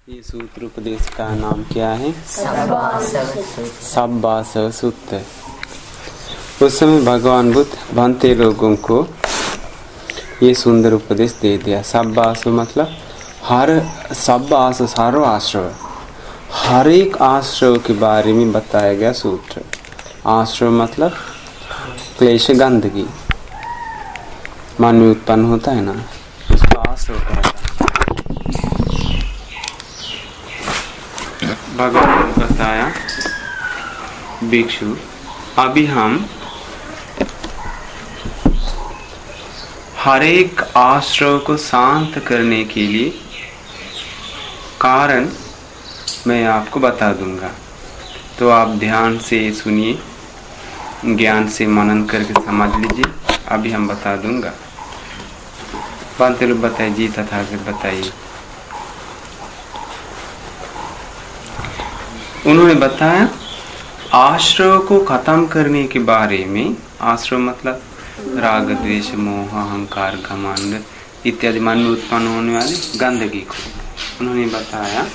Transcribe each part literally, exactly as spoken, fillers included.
ये सूत्र उपदेश का नाम क्या है? सब्बासव सूत्र। उस समय भगवान बुद्ध भंते लोगों को ये सुंदर उपदेश दे दिया। सब्बासव मतलब हर सब्बासव सारो आश्रय, हर एक आश्रय के बारे में बताया गया सूत्र। आश्रय मतलब क्लेश, गंदगी मन में उत्पन्न होता है ना, उसको आश्रय कहता है। भगवान ने बताया, भिक्षु अभी हम हर एक आश्रय को शांत करने के लिए कारण मैं आपको बता दूंगा, तो आप ध्यान से सुनिए, ज्ञान से मनन करके समझ लीजिए। अभी हम बता दूंगा। लोग बताइए जी, तथागत बताइए। उन्होंने बताया आश्रय को खत्म करने के बारे में। आश्रय मतलब राग, द्वेष, मोह, अहंकार, घमंड इत्यादि मन में उत्पन्न होने वाली गंदगी को उन्होंने बताया।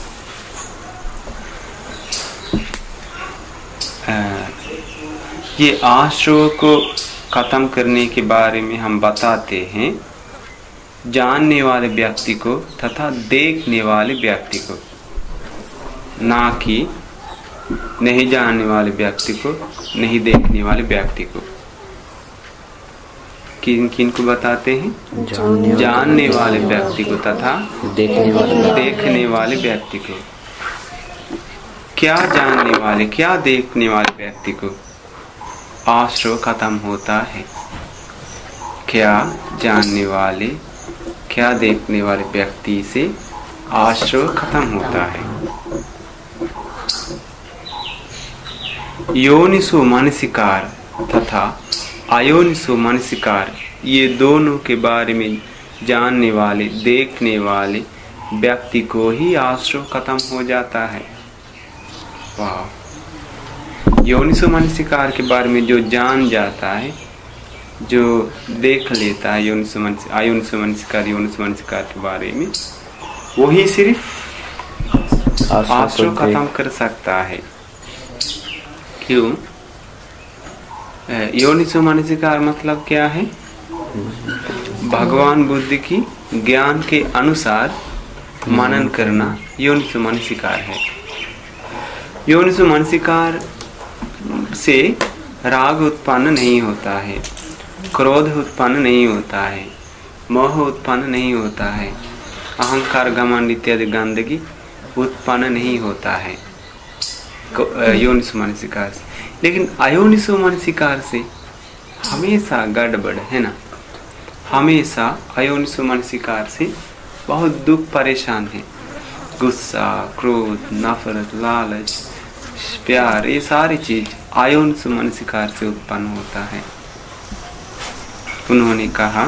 ये आश्रय को खत्म करने के बारे में हम बताते हैं जानने वाले व्यक्ति को तथा देखने वाले व्यक्ति को, ना कि नहीं जानने वाले व्यक्ति को, नहीं देखने वाले व्यक्ति को। किन किन को बताते हैं? जानने, जानने वाले व्यक्ति को तथा देखने वाले देखने वाले व्यक्ति को। क्या जानने वाले, क्या देखने वाले व्यक्ति को आश्रय खत्म होता है? क्या जानने वाले, क्या देखने वाले व्यक्ति से आश्रय खत्म होता है? योनिसो मानसिकार तथा अयोनिसो मानसिकार, ये दोनों के बारे में जानने वाले, देखने वाले व्यक्ति को ही आश्रय खत्म हो जाता है। वाह! योनिसो मानसिकार के बारे में जो जान जाता है, जो देख लेता है, योनिसो मानसिकार, अयोनिसो मानसिकार, योनिसो मानसिकार के बारे में, वही सिर्फ आश्रय खत्म कर सकता है। क्यों? योनिसो मानसिकार मतलब क्या है? भगवान बुद्ध की ज्ञान के अनुसार मनन करना योनिसो मानसिकार है। योनिसो मानसिकार से राग उत्पन्न नहीं होता है, क्रोध उत्पन्न नहीं होता है, मोह उत्पन्न नहीं होता है, अहंकार, घमंड इत्यादि गंदगी उत्पन्न नहीं होता है योनिसो मानसिकार से। लेकिन अयोनिसो मानसिकार से हमेशा गड़बड़ है ना, हमेशा अयोनिसो मानसिकार से बहुत दुख परेशान है। गुस्सा, क्रोध, नफरत, लालच, प्यार, ये सारी चीज अयोनिसो मानसिकार से उत्पन्न होता है। उन्होंने कहा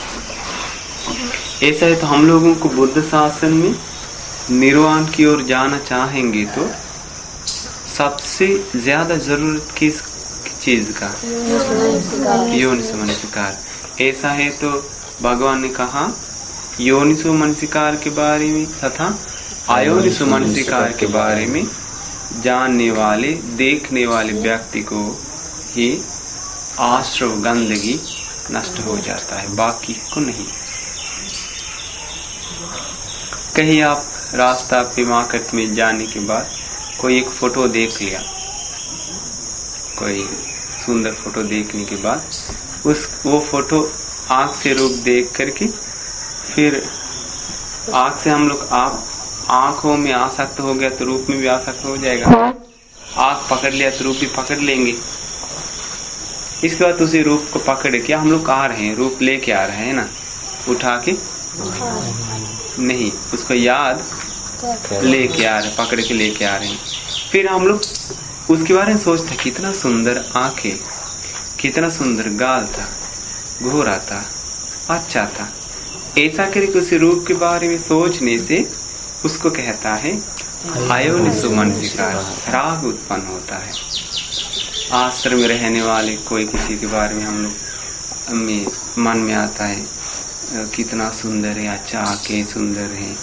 ऐसा है तो हम लोगों को बुद्ध शासन में निर्वाण की ओर जाना चाहेंगे तो सबसे ज्यादा जरूरत किस चीज का? योनिसो मानसिकार। ऐसा है तो भगवान ने कहा योनिसो मानसिकार के बारे में तथा अयोनिसो मानसिकार के बारे में जानने वाले, देखने वाले व्यक्ति को ही आश्रय, गंदगी नष्ट हो जाता है, बाकी को नहीं। कहीं आप रास्ता पे मार्केट में जाने के बाद कोई एक फोटो देख लिया, कोई सुंदर फोटो देखने के बाद उस वो फोटो आँख से रूप देख करके फिर आँख से हम लोग आप आँखों में आसक्त हो गया तो रूप में भी आसक्त हो जाएगा। आँख पकड़ लिया तो रूप भी पकड़ लेंगे। इसके बाद उसी रूप को पकड़ के हम लोग आ रहे हैं, रूप लेके आ रहे हैं ना, उठा के नहीं, उसको याद लेके आ रहे, पकड़ के लेके आ रहे हैं। फिर हम लोग उसके बारे में सोचते हैं, कितना सुंदर आंखें, कितना सुंदर गाल था, घोरा था, अच्छा था। ऐसा करके उस रूप के बारे में सोचने से उसको कहता है अयोनिसो मानसिकार, राग उत्पन्न होता है। आश्रम में रहने वाले कोई किसी के बारे में हम लोग में मन में आता है, कितना सुंदर है, अच्छा आंखें सुंदर है,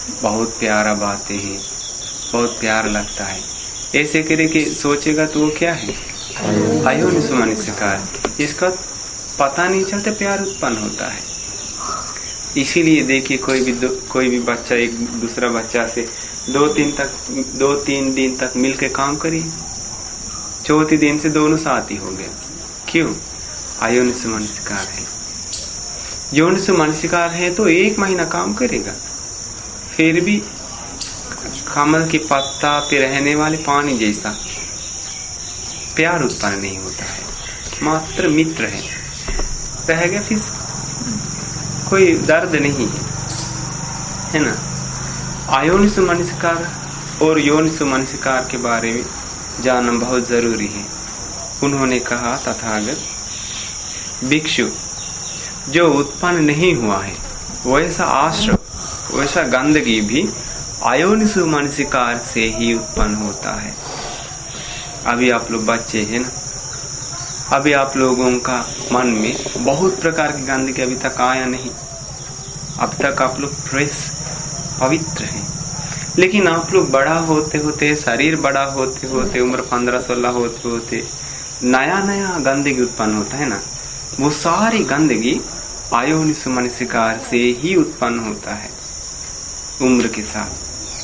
बहुत प्यारा बातें हैं, बहुत प्यार लगता है, ऐसे करके सोचेगा तो वो क्या है, अयोनिसो मनसिकार। इसका पता नहीं चलता प्यार उत्पन्न होता है। इसीलिए देखिए कोई भी कोई भी बच्चा एक दूसरा बच्चा से दो तीन तक दो तीन दिन तक मिलके काम करिए, चौथे दिन से दोनों साथी हो गए। क्यों? अयोनिसो मनसिकार है। योनिसो मनसिकार है तो एक महीना काम करेगा, फिर भी कमल के पत्ता पे रहने वाले पानी जैसा प्यार उत्पन्न नहीं होता है, मात्र मित्र है, रहेगा, फिर कोई दर्द नहीं है, है ना। अयोनिसो मनसिकार और योनिसो मनसिकार के बारे में जानना बहुत जरूरी है। उन्होंने कहा, तथागत भिक्षु जो उत्पन्न नहीं हुआ है वैसा आश्रव, वैसा गंदगी भी अयोनिसो मनसिकार से ही उत्पन्न होता है। अभी आप लोग बच्चे हैं ना, अभी आप लोगों का मन में बहुत प्रकार की गंदगी अभी तक आया नहीं, अब तक आप लोग फ्रेश पवित्र हैं। लेकिन आप लोग बड़ा होते होते, शरीर बड़ा होते होते, उम्र पंद्रह सोलह होते होते नया नया गंदगी उत्पन्न होता है ना, वो सारी गंदगी अयोनिसो मनसिकार से ही उत्पन्न होता है उम्र के साथ।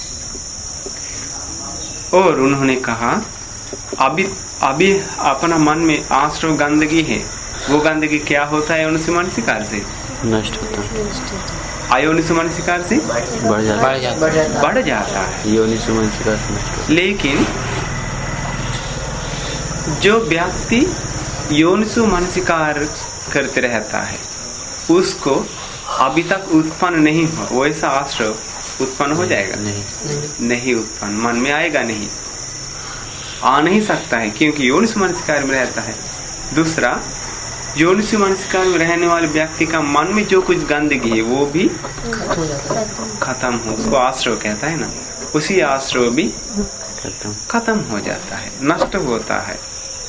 और उन्होंने कहा, अभी अभी अपना मन में आश्रव गंदगी है, वो गंदगी क्या होता है? अयोनिसो मनसिकार से नष्ट होता है। अयोनिसो मनसिकार से बढ़ जाता है, बढ़ जाता है। योनिसो मनसिकार से नष्ट होता है। लेकिन जो व्यक्ति योनिसो मनसिकार करते रहता है उसको अभी तक उत्पन्न नहीं हुआ वैसा आश्रव उत्पन्न हो जाएगा? नहीं, नहीं उत्पन्न, मन में आएगा नहीं, आ नहीं सकता है, क्योंकि योनिसो मनसिकार में रहता है। दूसरा, योनिसो मनसिकार में रहने वाले व्यक्ति का मन में जो कुछ गंदगी है वो भी खत्म हो, उसको आश्रव कहता है ना, उसी आश्रव भी खत्म खत्म हो जाता है, नष्ट होता है।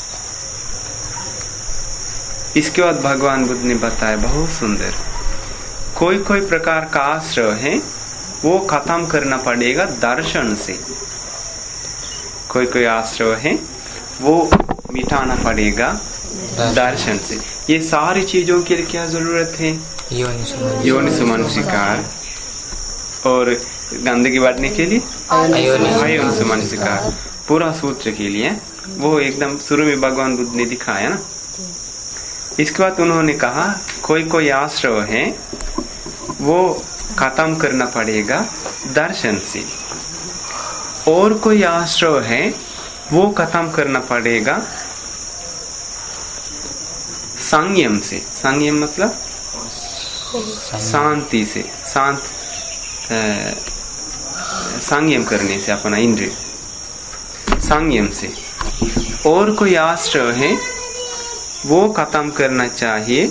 इसके बाद भगवान बुद्ध ने बताया बहुत सुंदर, कोई कोई प्रकार का आश्रय है वो खत्म करना पड़ेगा दर्शन से, कोई कोई आश्रय है वो मिटाना पड़ेगा दर्शन से। ये सारी चीजों के लिए क्या जरूरत है? योनिसो मनसिकार, और गंदगी बढ़ने के लिए अयोनिसो मनसिकार। पूरा सूत्र के लिए वो एकदम शुरू में भगवान बुद्ध ने दिखाया ना। इसके बाद उन्होंने कहा, कोई कोई आश्रय है वो खत्म करना पड़ेगा दर्शन से, और कोई आश्रय है वो खत्म करना पड़ेगा संयम से। संयम मतलब शांति से, शांत संयम करने से, अपना इंद्रिय संयम से। और कोई आश्रय है वो खत्म करना चाहिए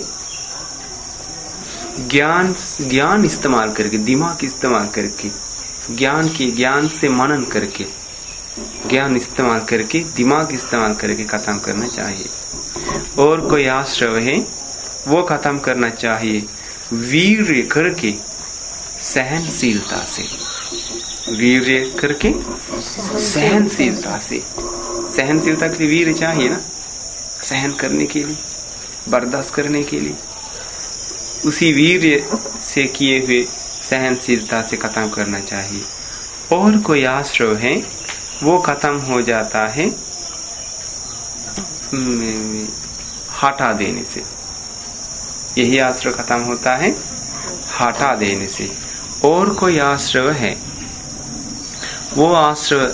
ज्ञान ज्ञान इस्तेमाल करके, दिमाग इस्तेमाल करके, ज्ञान की ज्ञान से मनन करके, ज्ञान इस्तेमाल करके, दिमाग इस्तेमाल करके खत्म करना चाहिए। और कोई आश्रय है वो खत्म करना चाहिए वीर्य करके, सहनशीलता से, वीर्य करके सहनशीलता से। सहनशीलता के लिए वीर्य चाहिए ना, सहन करने के लिए, बर्दाश्त करने के लिए। उसी वीर्य से किए हुए सहनशीलता से खत्म करना चाहिए। और कोई आश्रय है वो खत्म हो जाता है हटा देने से। यही आश्रय खत्म होता है हटा देने से। और कोई आश्रय है वो आश्रय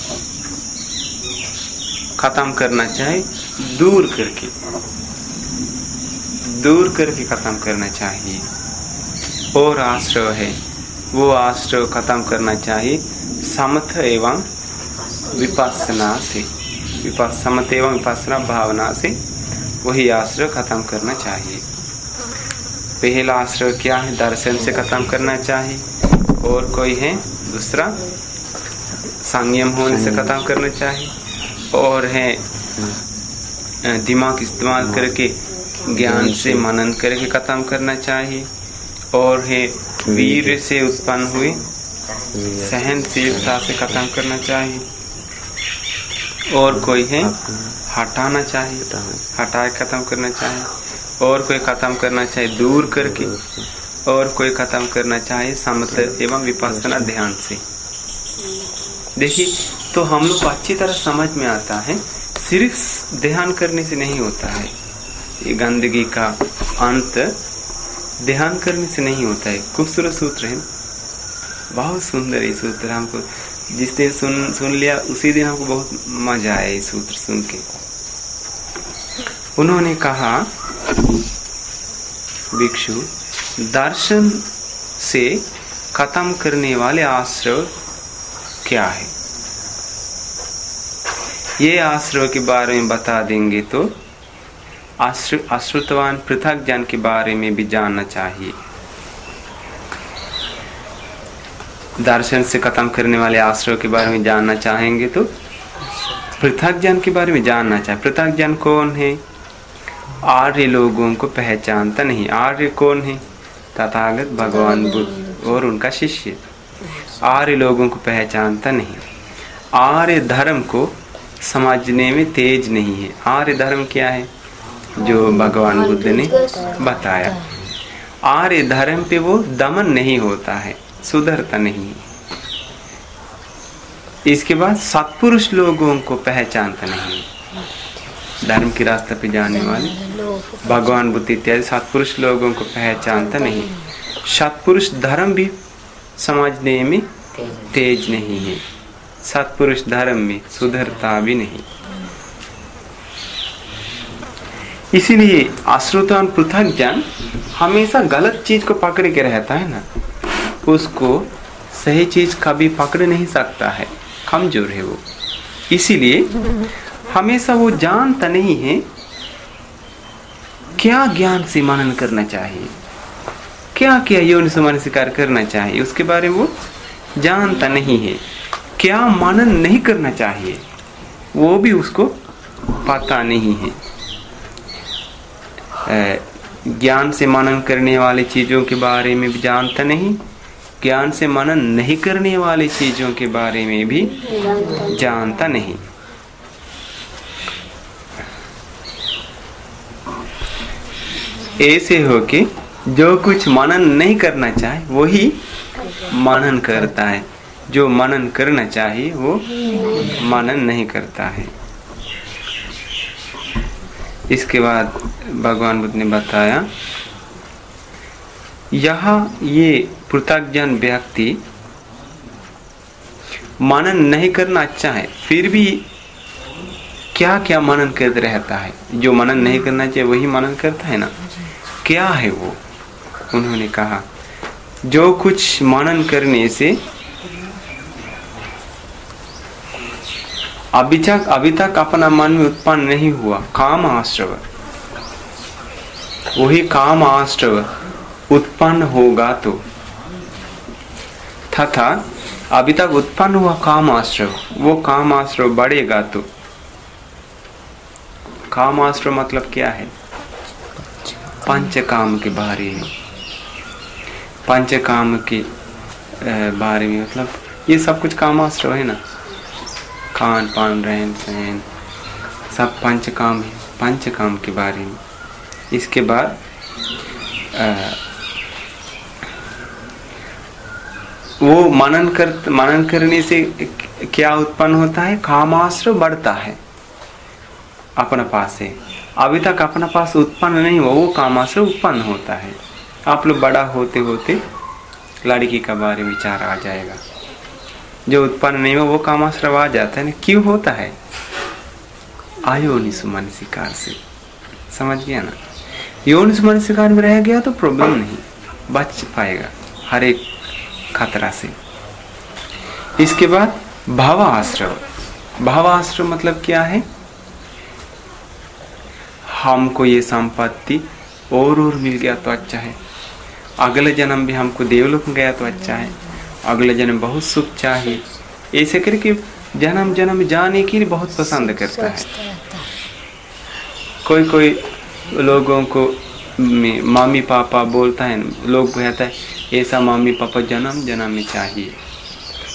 खत्म करना चाहिए दूर करके, दूर करके खत्म करना चाहिए। और आश्रय है वो आश्रय खत्म करना चाहिए समथ एवं विपස්සना से, विपस समथ एवं विपස්සना भावना से, वही आश्रय खत्म करना चाहिए। पहला आश्रय क्या है? दर्शन से खत्म करना चाहिए। और कोई है दूसरा, संयम होने से खत्म करना चाहिए। और है दिमाग इस्तेमाल करके, ज्ञान से मनन करके खत्म करना चाहिए। और है वीर से उत्पन्न हुए सहनशीलता से खत्म करना चाहिए, और कोई है हटाना चाहिए, हटा के खत्म करना चाहिए, और कोई खत्म करना चाहिए दूर करके, और कोई खत्म करना चाहिए समत एवं विपස්සना ध्यान से। देखिए, तो हम लोग को अच्छी तरह समझ में आता है, सिर्फ ध्यान करने से नहीं होता है। ये गंदगी का अंत ध्यान करने से नहीं होता है। खूबसूरत सूत्र है, बहुत सुंदर ये सूत्र। हमको जिस दिन सुन सुन लिया उसी दिन हमको बहुत मजा आया ये सूत्र सुन के। उन्होंने कहा, भिक्षु, दर्शन से खत्म करने वाले आश्रय क्या है? ये आश्रय के बारे में बता देंगे तो अश्रुतवान पृथक ज्ञान के बारे में भी जानना चाहिए। दर्शन से खत्म करने वाले आश्रय के बारे में जानना चाहेंगे तो पृथक ज्ञान के बारे में जानना चाहिए। पृथक ज्ञान कौन है? आर्य लोगों को पहचानता नहीं। आर्य कौन है? तथागत भगवान बुद्ध और उनका शिष्य। आर्य लोगों को पहचानता नहीं। आर्य धर्म को समझने में तेज नहीं है। आर्य धर्म क्या है? जो भगवान बुद्ध ने बताया। आर्य धर्म पे वो दमन नहीं होता है, सुधरता नहीं है। इसके बाद सत्पुरुष लोगों को पहचानता नहीं है। धर्म के रास्ते पे जाने वाले भगवान बुद्ध इत्यादि सत्पुरुष लोगों को पहचानता नहीं। सत्पुरुष धर्म भी समझने में तेज नहीं है। सत्पुरुष धर्म में सुधरता भी नहीं। इसीलिए अश्रुतवान पृथक ज्ञान हमेशा गलत चीज को पकड़ के रहता है ना, उसको सही चीज कभी पकड़ नहीं सकता है, कमजोर है वो। इसीलिए हमेशा वो जानता नहीं है क्या ज्ञान से मनन करना चाहिए, क्या क्या योनि से मन स्वीकार करना चाहिए, उसके बारे में वो जानता नहीं है। क्या मनन नहीं करना चाहिए वो भी उसको पता नहीं है। ज्ञान से मनन करने वाली चीजों के बारे में भी जानता नहीं, ज्ञान से मनन नहीं करने वाली चीजों के बारे में भी जानता नहीं। ऐसे हो कि जो कुछ मनन नहीं करना चाहे वही मनन करता है, जो मनन करना चाहिए वो मनन नहीं करता है। इसके बाद भगवान बुद्ध ने बताया, यहाँ ये पृथग्जन व्यक्ति मनन नहीं करना अच्छा है, फिर भी क्या क्या मनन करते रहता है। जो मनन नहीं करना चाहिए वही मनन करता है ना, क्या है वो? उन्होंने कहा, जो कुछ मनन करने से अभी तक अभी तक अपना मन में उत्पन्न नहीं हुआ, काम आश्रव, वही काम आश्रव उत्पन्न होगा तो, तथा अभी तक उत्पन्न हुआ काम आश्रव, वो काम आश्रव बढ़ेगा तो। काम आश्रव मतलब क्या है? पंच काम के बारे में, पंच काम के बारे में, मतलब ये सब कुछ काम आश्रव है ना। खान पान रहन सहन सब पंच काम है, पंच काम के बारे में। इसके बाद आ, वो मनन कर मनन करने से क्या उत्पन्न होता है? कामाश्रय बढ़ता है अपना पास से। अभी तक अपना पास उत्पन्न नहीं हुआ, वो कामाश्रय उत्पन्न होता है। आप लोग बड़ा होते होते लड़की का बारे में विचार आ जाएगा, जो उत्पन्न नहीं हुआ वो कामाश्रय आ जाता है ना। क्यों होता है? आयोनिसु मनसिकार से। समझ गया ना? योनिसु मनसिकार में रह गया तो प्रॉब्लम नहीं, बच पाएगा हर एक खतरा से। इसके बाद भावाश्रय। भावाश्रय मतलब क्या है? हमको ये संपत्ति और और मिल गया तो अच्छा है, अगले जन्म भी हमको देवलोक में गया तो अच्छा है, अगले जन्म बहुत सुख चाहिए, ऐसे करके जन्म जन्म जाने के लिए बहुत पसंद करता है। कोई कोई लोगों को मम्मी पापा बोलता है, लोग कहता है ऐसा मम्मी पापा जन्म जन्म में चाहिए,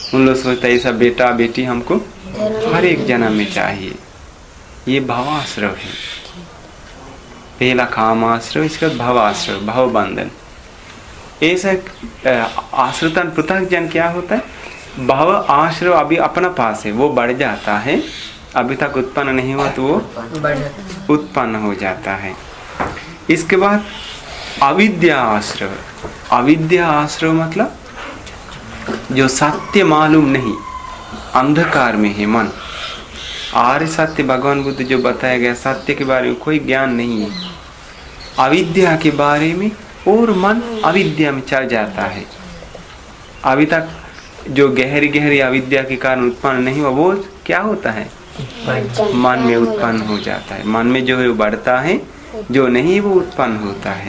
उन लोग सोचते ऐसा बेटा बेटी हमको हर एक जन्म में चाहिए। ये भावाश्रव है। पहला कामाश्रव, इसका भावाश्रव, भाव बंधन। ऐसा आश्रितन पृथक जन क्या होता है? भाव आश्रव अभी अपना पास है, वो बढ़ जाता है। अभी तक उत्पन्न नहीं हुआ तो वो उत्पन्न हो जाता है। इसके बाद अविद्या आश्रव। अविद्या आश्रव मतलब जो सत्य मालूम नहीं, अंधकार में है मन। आर्य सत्य भगवान बुद्ध जो बताया गया, सत्य के बारे में कोई ज्ञान नहीं है। अविद्या के बारे में और मन अविद्या में चल जाता है। अभी तक जो गहरी गहरी अविद्या के कारण उत्पन्न नहीं हुआ वो क्या होता है? मन में उत्पन्न हो जाता है। मन में जो है वो बढ़ता है, जो नहीं वो उत्पन्न होता है।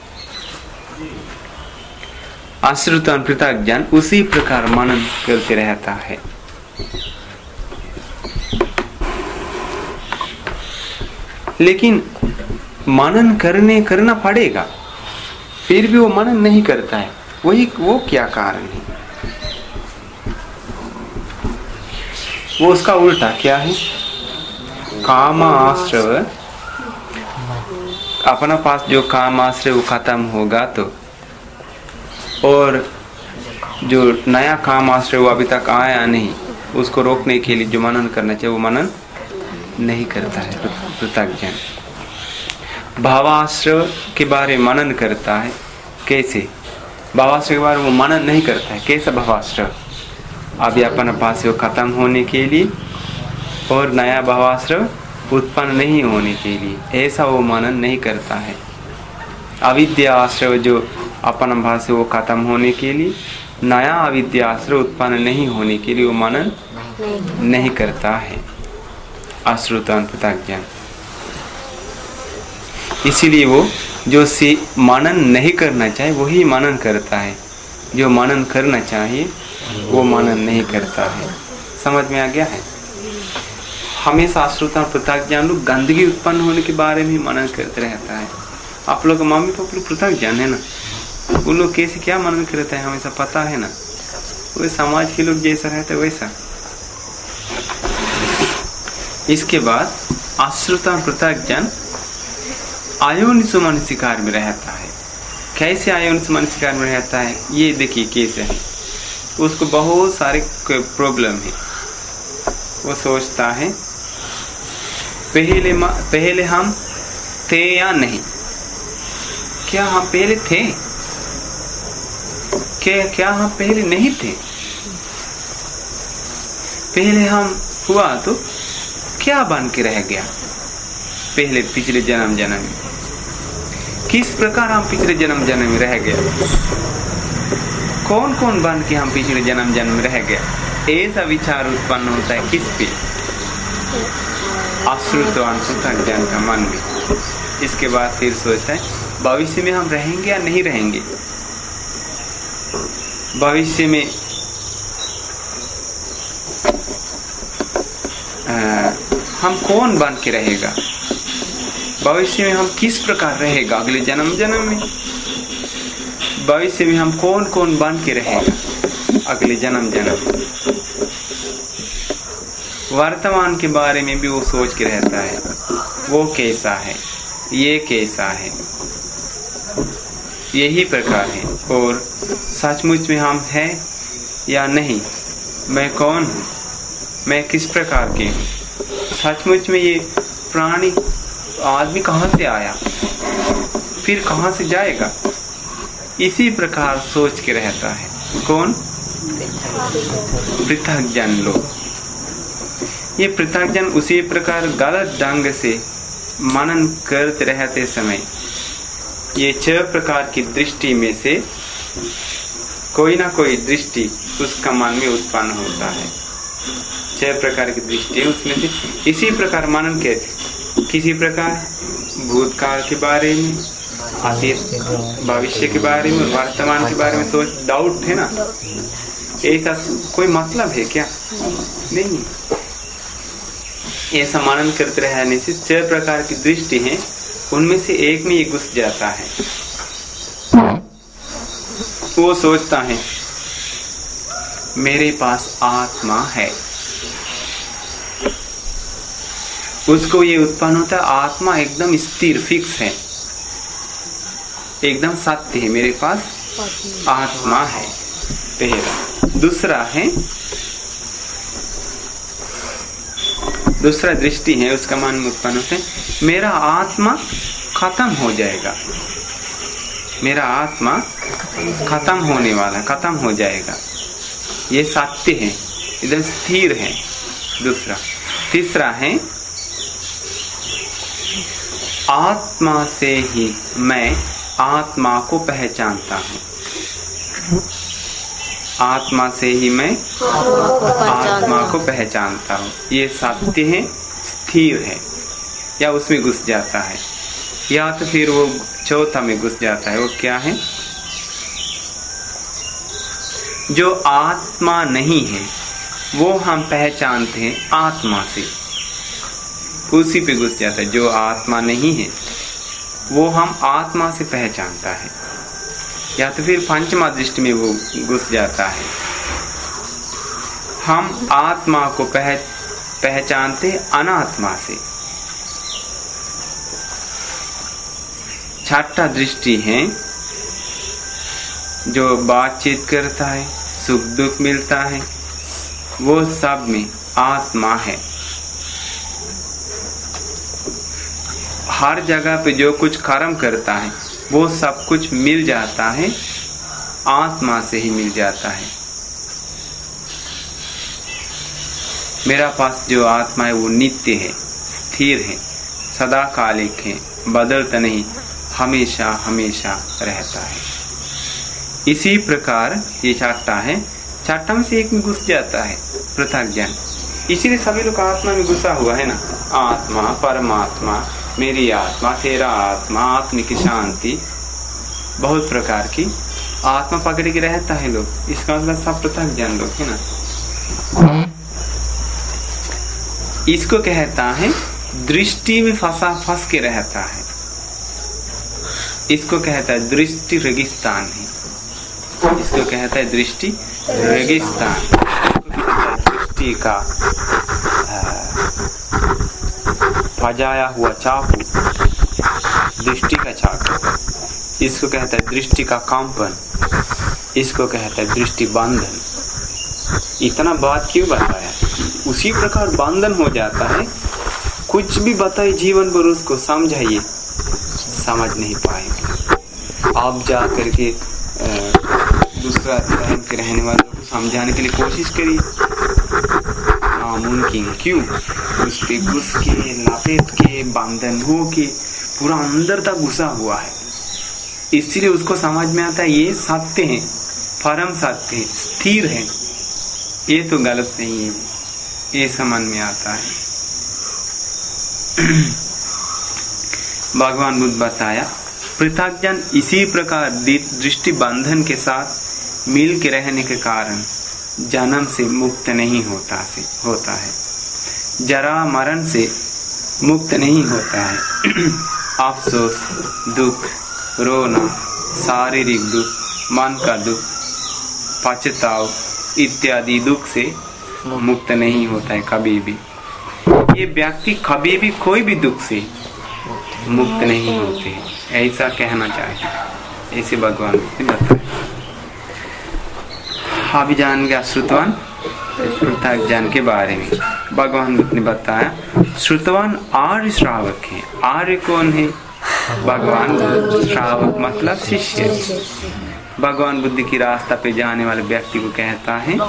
आश्रितन पृथक ज्ञान उसी प्रकार मनन करते रहता है। लेकिन मनन करने करना पड़ेगा, फिर भी वो मनन नहीं करता है। वही वो क्या कारण है? वो उसका उल्टा क्या है? काम आश्रव, अपना पास जो काम आश्रय वो खत्म होगा तो, और जो नया काम आश्रय वो अभी तक आया नहीं, उसको रोकने के लिए जो मनन करना चाहिए वो मनन नहीं करता है पृथक जन। भावाश्रय के बारे में मनन करता है। कैसे? भावाश्रय के बारे में वो मनन नहीं करता है। कैसा भावाश्रय? अभी अपना पास वो खत्म होने के लिए और नया भावाश्रय उत्पन्न नहीं होने के लिए, ऐसा वो मनन नहीं करता है। अविद्या आश्रय जो अपन भाव से वो खत्म होने के लिए, नया अविद्या आश्रय उत्पन्न नहीं होने के लिए वो मनन नहीं करता है। आश्रितन पृथक ज्ञान। इसीलिए वो जो से मनन नहीं करना चाहिए वही मनन करता है, जो मनन करना चाहिए वो मनन नहीं करता है। समझ में आ गया है? हमेशा आश्रितन पृथक ज्ञान लोग गंदगी उत्पन्न होने के बारे में मनन करते रहता है। आप लोग मम्मी पापा पृथक ज्ञान है ना, उन लोग कैसे क्या मनन करते हैं हमेशा पता है ना। वो समाज के लोग जैसा रहते वैसा। इसके बाद आश्रितन पृथक ज्ञान आयोनिसो मनसिकार में रहता है। कैसे आयोनिसो मनसिकार में रहता है? ये देखिए कैसे है। उसको बहुत सारे प्रॉब्लम है। वो सोचता है पहले पहले हम थे या नहीं, क्या हम पहले थे, क्या क्या हम पहले नहीं थे, पहले हम हुआ तो क्या बन के रह गया पहले पिछले जन्म जन्म में, किस प्रकार हम पिछले जन्म जन्म में रह गया, कौन कौन बन के हम पिछले जन्म जन्म में रह गया। ऐसा विचार उत्पन्न होता है किस पे? आश्रितवान पृथक ज्ञान का मन में। इसके बाद फिर सोचता है भविष्य में हम रहेंगे या नहीं रहेंगे, भविष्य में आ, हम कौन बन के रहेगा, भविष्य में हम किस प्रकार रहेगा अगले जन्म जन्म में, भविष्य में हम कौन कौन बन के रहेगा अगले जन्म जन्म। वर्तमान के बारे में भी वो सोच के रहता है, वो कैसा है, ये कैसा है, यही प्रकार है। और सचमुच में हम हैं या नहीं, मैं कौन हूँ, मैं किस प्रकार के हूँ, सचमुच में ये प्राणी आदमी कहाँ से आया, फिर कहाँ से जाएगा, इसी प्रकार सोच के रहता है। कौन? पृथक जन लोग। ये पृथक जन उसी प्रकार गलत ढंग से मनन करते रहते समय ये छह प्रकार की दृष्टि में से कोई ना कोई दृष्टि उसका मन में उत्पन्न होता है। छह प्रकार की दृष्टि है, उसमें से इसी प्रकार मनन के किसी प्रकार भूतकाल के बारे में, अतीत भविष्य के बारे में, वर्तमान के बारे में सोच डाउट है ना, ऐसा कोई मतलब है क्या? नहीं। ऐसा मनन करते रहने से छह प्रकार की दृष्टि है, उनमें से एक में ये घुस जाता है। वो सोचता है मेरे पास आत्मा है, उसको ये उत्पन्न होता है आत्मा एकदम स्थिर फिक्स है, एकदम सत्य है, मेरे पास आत्मा है। पहला। दूसरा है, दूसरा दृष्टि है, उसका मन में उत्पन्न होते हैं मेरा आत्मा खत्म हो जाएगा, मेरा आत्मा खत्म होने वाला, खत्म हो जाएगा, ये सत्य है, एकदम स्थिर है। दूसरा। तीसरा है आत्मा से ही मैं आत्मा को पहचानता हूँ, आत्मा से ही मैं आत्मा को पहचानता हूँ, ये सत्य है, स्थिर है, या उसमें घुस जाता है, या तो फिर वो चौथा में घुस जाता है। वो क्या है? जो आत्मा नहीं है वो हम पहचानते हैं आत्मा से, उसी पे घुस जाता है। जो आत्मा नहीं है वो हम आत्मा से पहचानता है, या तो फिर पंचमा दृष्टि में वो घुस जाता है। हम आत्मा को पह, पहचानते अनात्मा से। छठा दृष्टि है जो बातचीत करता है, सुख दुख मिलता है, वो सब में आत्मा है। हर जगह पे जो कुछ कर्म करता है वो सब कुछ मिल जाता है, आत्मा से ही मिल जाता है। मेरा पास जो आत्मा है वो नित्य है, स्थिर है, सदा कालिक है, बदलता नहीं, हमेशा हमेशा रहता है। इसी प्रकार ये छठा है। छठा में से एक में घुस जाता है पृथग्ज्ञान, इसीलिए सभी लोग आत्मा में घुसा हुआ है ना। आत्मा, परमात्मा, मेरी आत्मा, तेरा आत्मा, आत्मा की शांति, बहुत प्रकार की आत्मा पकड़ के रहता है लोग। इसका मतलब सब पृथग्ज्ञान लोग है ना। इसको कहता है दृष्टि में फंसा फंस के रहता है, इसको कहता है दृष्टि रेगिस्तान है, इसको कहता है दृष्टि रेगिस्तान, दृष्टि का फजाया हुआ चाकू, दृष्टि का चाकू, इसको कहता है दृष्टि का कंपन, इसको कहता है दृष्टि बंधन। इतना बात क्यों बताया? उसी प्रकार बंधन हो जाता है। कुछ भी बताए जीवन भर उसको समझाइए, समझ नहीं पाएंगे। आप जा करके दूसरा धर्म के रहने वालों को समझाने के लिए कोशिश करिए, नामुमकिन। क्यों? उस पे घुस के, लपेट के, बंधन हो के पूरा अंदर तक घुसा हुआ है, इसलिए उसको समझ में आता है ये सत्य है, परम सत्य है, स्थिर है, ये तो गलत नहीं है, ये समझ में आता है। भगवान बुद्ध बताया पृथग्ज्ञान इसी प्रकार दृष्टि बंधन के साथ मिल के रहने के कारण जन्म से मुक्त नहीं होता से होता है, जरा मरण से मुक्त नहीं होता है। अफसोस, दुख, रोना, शारीरिक दुख, मन का दुख, पछताव इत्यादि दुख से मुक्त नहीं होता है कभी भी। ये व्यक्ति कभी भी कोई भी दुख से मुक्त नहीं होते, ऐसा कहना चाहिए, ऐसे भगवान ने बताया। अभी जान गया श्रुतवान पृथग्ज्ञान के बारे में। भगवान बुद्ध ने बताया श्रुतवान आर्य श्रावक है। आर्य कौन है? भगवान बुद्ध। श्रावक मतलब शिष्य। भगवान बुद्ध की रास्ता पे जाने वाले व्यक्ति को कहता है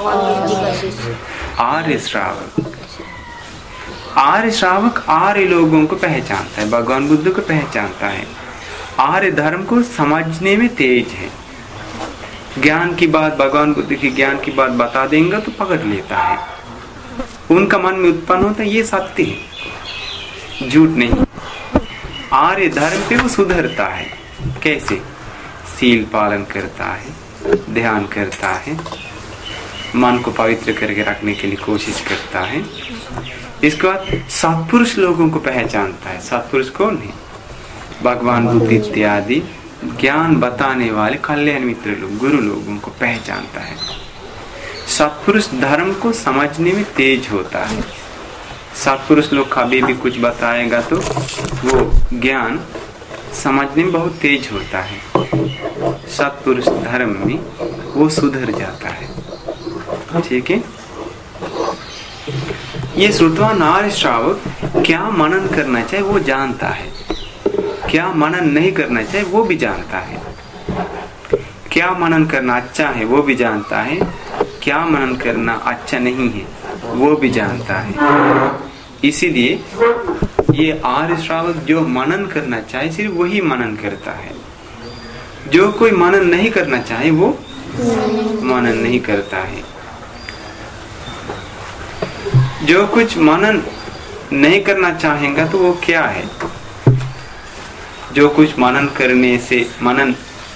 आर्य श्रावक। आर्य श्रावक आर्य लोगों को पहचानता है, भगवान बुद्ध को पहचानता है, आर्य धर्म को समझने में तेज है। ज्ञान की बात, भगवान बुद्ध की ज्ञान की बात बता देंगे तो पकड़ लेता है, उनका मन में उत्पन्न होता है ये सत्य है, झूठ नहीं। आर्य धर्म पे वो सुधरता है। कैसे? सील पालन करता है, ध्यान करता है, मन को पवित्र करके रखने के लिए कोशिश करता है। इसके बाद सत्पुरुष लोगों को पहचानता है। सत्पुरुष कौन है? भगवान बुद्ध इत्यादि ज्ञान बताने वाले कल्याण मित्र लोग, गुरु लोगों को पहचानता है। सत्पुरुष धर्म को समझने में तेज होता है। सत्पुरुष लोग कभी भी कुछ बताएगा तो वो ज्ञान समझने में बहुत तेज होता है। सत्पुरुष धर्म में वो सुधर जाता है। ठीक है। ये श्रुतवान आर्य श्रावक क्या मनन करना चाहिए वो जानता है, क्या मनन नहीं करना चाहिए वो भी जानता है, क्या मनन करना अच्छा है वो भी जानता है, क्या मनन करना अच्छा नहीं है वो भी जानता है। इसीलिए ये आर्य श्रावक जो मनन करना चाहे सिर्फ वही मनन करता है, जो कोई मनन नहीं करना चाहे वो मनन नहीं करता है। जो कुछ मनन नहीं करना चाहेगा तो वो क्या है? जो कुछ मनन करने से मनन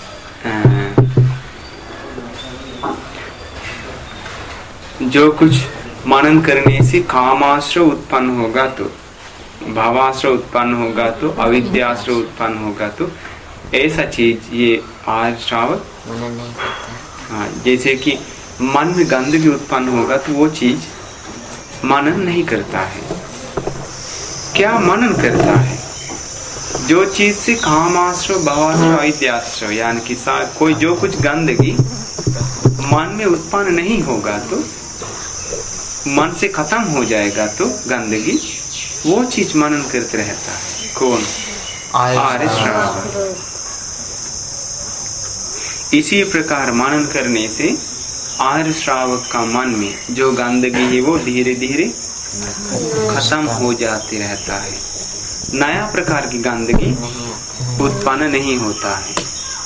जो कुछ मनन करने से कामाश्रय उत्पन्न होगा तो, भावाश्रय उत्पन्न होगा तो, अविद्याश्रय उत्पन्न होगा तो, ऐसा चीज ये आर्य श्रावक हाँ, जैसे कि मन में गंदगी उत्पन्न होगा तो वो चीज मनन नहीं करता है। क्या मनन करता है? जो चीज से कामाश्रय, भावाश्रय, अविद्याश्रय यानी कि कोई जो कुछ गंदगी मन में उत्पन्न नहीं होगा तो, मन से खत्म हो जाएगा तो गंदगी, वो चीज मनन करते रहता है। कौन? आर्य श्रावक। इसी प्रकार मनन करने से आर्य श्रावक का मन में जो गंदगी है वो धीरे धीरे खत्म हो जाती रहता है। नया प्रकार की गंदगी उत्पन्न नहीं होता है।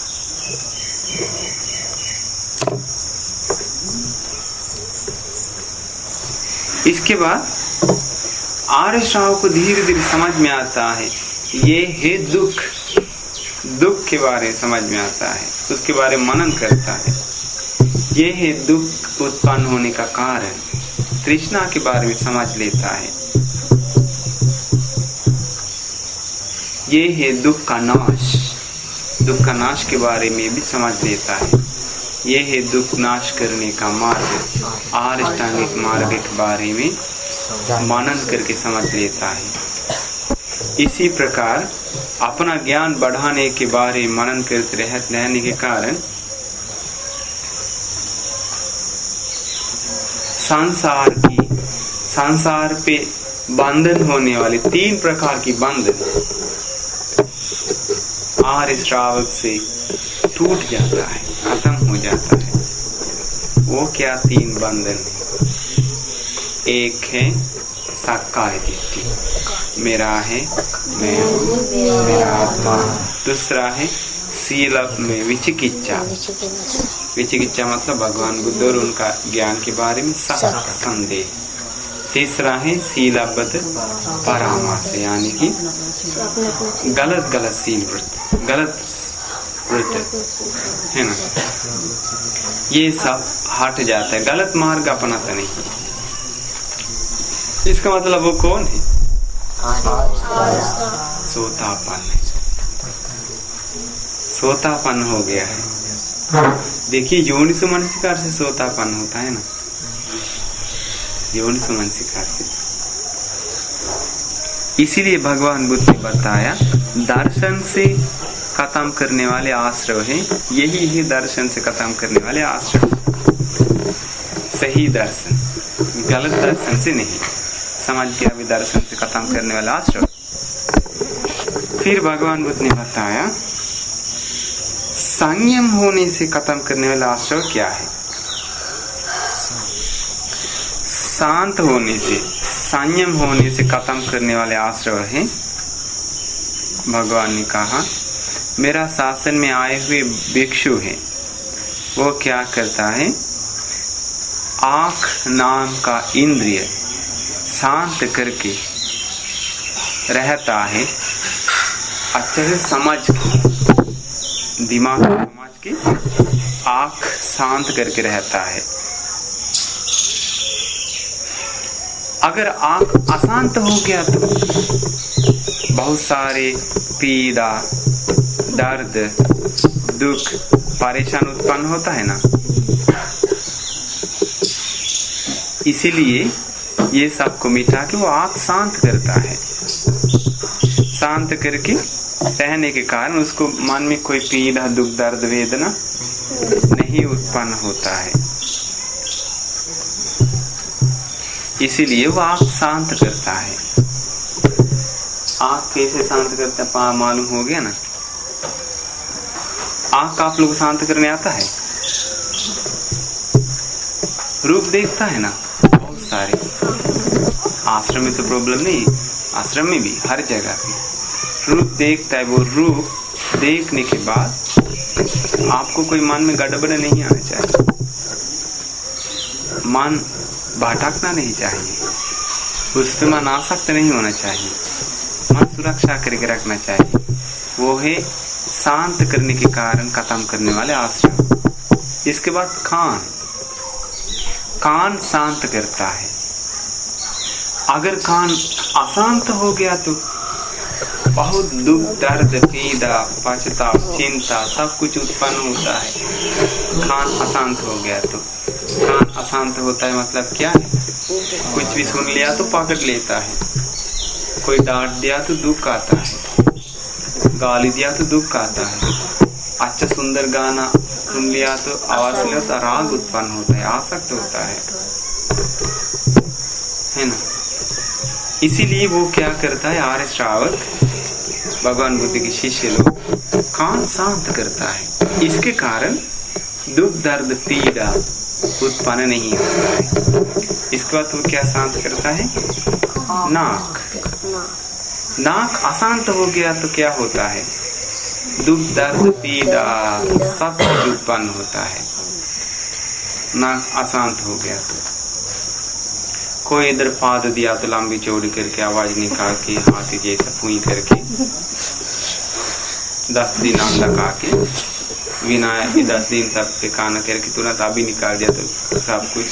इसके बाद आर्य श्रावक को धीरे धीरे समझ में आता है ये है दुख, दुख के बारे में समझ में आता है, उसके बारे में मनन करता है। ये है दुख उत्पन्न होने का कारण, तृष्णा के बारे में समझ लेता है। ये है दुख का नाश, दुख का नाश के बारे में भी समझ लेता है। ये है दुख नाश करने का मार्ग, आर्ष्टांगिक मार्ग के बारे में मनन करके समझ लेता है। इसी प्रकार अपना ज्ञान बढ़ाने के बारे में मनन करते रहने के कारण संसार की संसार पे बंधन होने वाले तीन प्रकार की बंधन आर्य श्रावक से टूट जाता है, खत्म हो जाता है। वो क्या तीन बंधन है? एक है साकार दृष्टि, मेरा है, मैं हूँ, मेरा आत्मा। दूसरा है सील में विचिकिच्छा, विचिकिच्छा मतलब भगवान बुद्ध और उनका ज्ञान के बारे में संदेह। तीसरा है शीलबद्ध परामर्श यानी कि गलत गलत शील वृत्ति, गलत वृत्ति है ना, ये सब हट जाता है, गलत मार्ग अपनाता नहीं। इसका मतलब वो कौन है? सोतापन, सोतापन हो गया है। देखिए योनिसो मनसिकार से सोतापन होता है ना, योनिसो मनसिकार से। इसीलिए भगवान बुद्ध ने बताया दर्शन से खत्म करने वाले आश्रय है, यही है दर्शन से खत्म करने वाले आश्रय। सही दर्शन, गलत दर्शन से नहीं, समझ गया भी दर्शन से खत्म करने वाला आश्रय। फिर भगवान बुद्ध ने बताया संयम होने से खत्म करने वाला आश्रय क्या है? शांत होने से, संयम होने से खत्म करने वाले आश्रय है। भगवान ने कहा मेरा शासन में आए हुए भिक्षु है, वो क्या करता है? आंख नाम का इंद्रिय शांत करके रहता है, अच्छे से समझ के, दिमाग समझ के आंख शांत करके रहता है। अगर आंख अशांत हो गया तो बहुत सारे पीड़ा, दर्द, दुख, परेशान उत्पन्न होता है ना। इसीलिए ये सबको मिटा के वो आँख शांत करता है। शांत करके रहने के कारण उसको मन में कोई पीड़ा, दुख, दर्द, वेदना नहीं उत्पन्न होता है। इसीलिए वो आँख शांत करता है। आँख कैसे शांत करता है मालूम हो गया ना। आँख आप लोग शांत करने आता है। रूप देखता है ना बहुत सारे। आश्रम में तो प्रॉब्लम नहीं, आश्रम में भी हर जगह पे रूप देखता है। वो रूप देखने के बाद आपको कोई मन में गड़बड़ नहीं आना चाहिए, मन भटकना नहीं चाहिए, उस पर मन आसक्त नहीं होना चाहिए, मन सुरक्षा करके रखना चाहिए। वो है शांत करने के कारण खत्म करने वाले आश्रम। इसके बाद कान, कान शांत करता है। अगर कान अशांत हो गया तो बहुत दुख, दर्द, पीड़ा, पछतावा, चिंता सब कुछ उत्पन्न होता है। कान अशांत हो गया तो कान अशांत होता है मतलब क्या है? कुछ भी सुन लिया तो पकड़ लेता है, कोई डांट दिया तो दुख आता है, गाली दिया तो दुख आता है, अच्छा सुंदर गाना सुन लिया तो आवाज लिया तो राग उत्पन्न होता है, आसक्त होता है, है ना। इसीलिए वो क्या करता है, आर्य श्रावक भगवान बुद्ध के शिष्य लोग कान शांत करता है। इसके कारण दुख, दर्द, पीड़ा उत्पन्न नहीं होता है। इसके बाद वो क्या शांत करता है? नाक। नाक अशांत हो गया तो क्या होता है? दुख, दर्द, पीड़ा सब कुछ उत्पन्न होता है। नाक अशांत हो गया तो कोई इधर पाद दिया तो लंबी चौड़ी करके आवाज निकाल के हाथी जैसा फूई करके दस दिन लगा के बिना दस दिन तक टिकाना करके तुरंत अभी निकाल दिया तो सब कुछ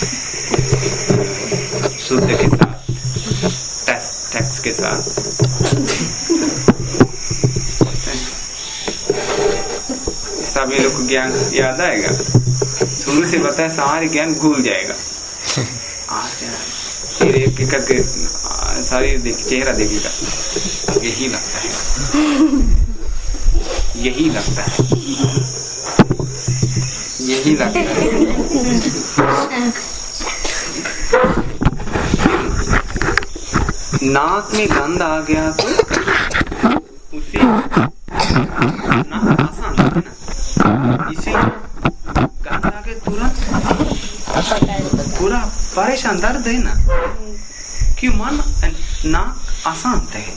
शुद्ध के साथ, टैक्स टैक्स के साथ। सभी लोग को ज्ञान याद आएगा, शुरू से बताया सारे ज्ञान भूल जाएगा। फिर एक एक करके सारी देख, चेहरा देखेगा, यही लगता है, यही लगता है, यही लगता है। नाक में गंध आ गया तो उसे नाक आसान है ना, इसे गंध आ गया तुरंत पूरा परेशान, दर्द है ना, क्यों? मन नाक अशांत है।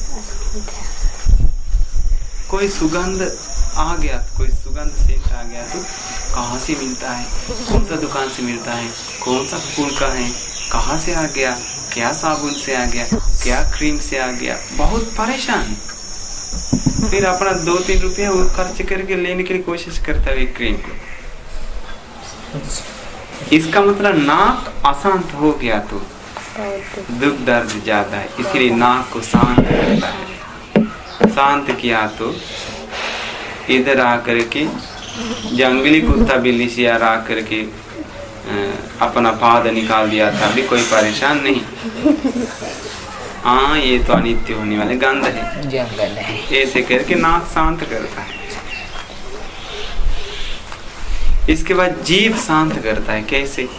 कोई सुगंध आ गया, कोई सुगंध सेंट आ गया तो कहाँ से मिलता है, कौन सा दुकान से मिलता है, कौन सा फूल का है, कहाँ से आ गया, क्या साबुन से आ गया, क्या क्रीम से आ गया, बहुत परेशान। फिर अपना दो तीन रुपया वो खर्च करके लेने की कोशिश करता है क्रीम को। इसका मतलब नाक अशांत हो गया तो दुख, दर्द ज्यादा है, इसलिए नाक को शांत करता है। शांत किया तो इधर आकर के जंगली कुत्ता बिल्ली से आ करके अपना पाद निकाल दिया था, भी कोई परेशान नहीं। हाँ, ये तो अनित्य होने वाले गंध है, जंगल है, ऐसे करके नाक शांत करता है। इसके बाद जीभ शांत करता है। कैसे?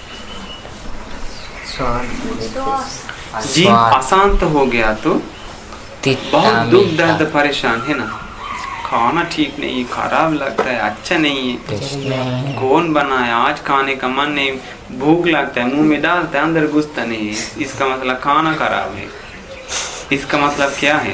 जीभ अशांत हो गया तो बहुत दुख, दर्द, परेशान है ना, खाना ठीक नहीं, खराब लगता है, अच्छा नहीं है, कौन बनाया, आज खाने का मन नहीं, भूख लगता है, मुंह में डालता है, अंदर घुसता नहीं है, इसका मतलब खाना खराब है। इसका मतलब क्या है?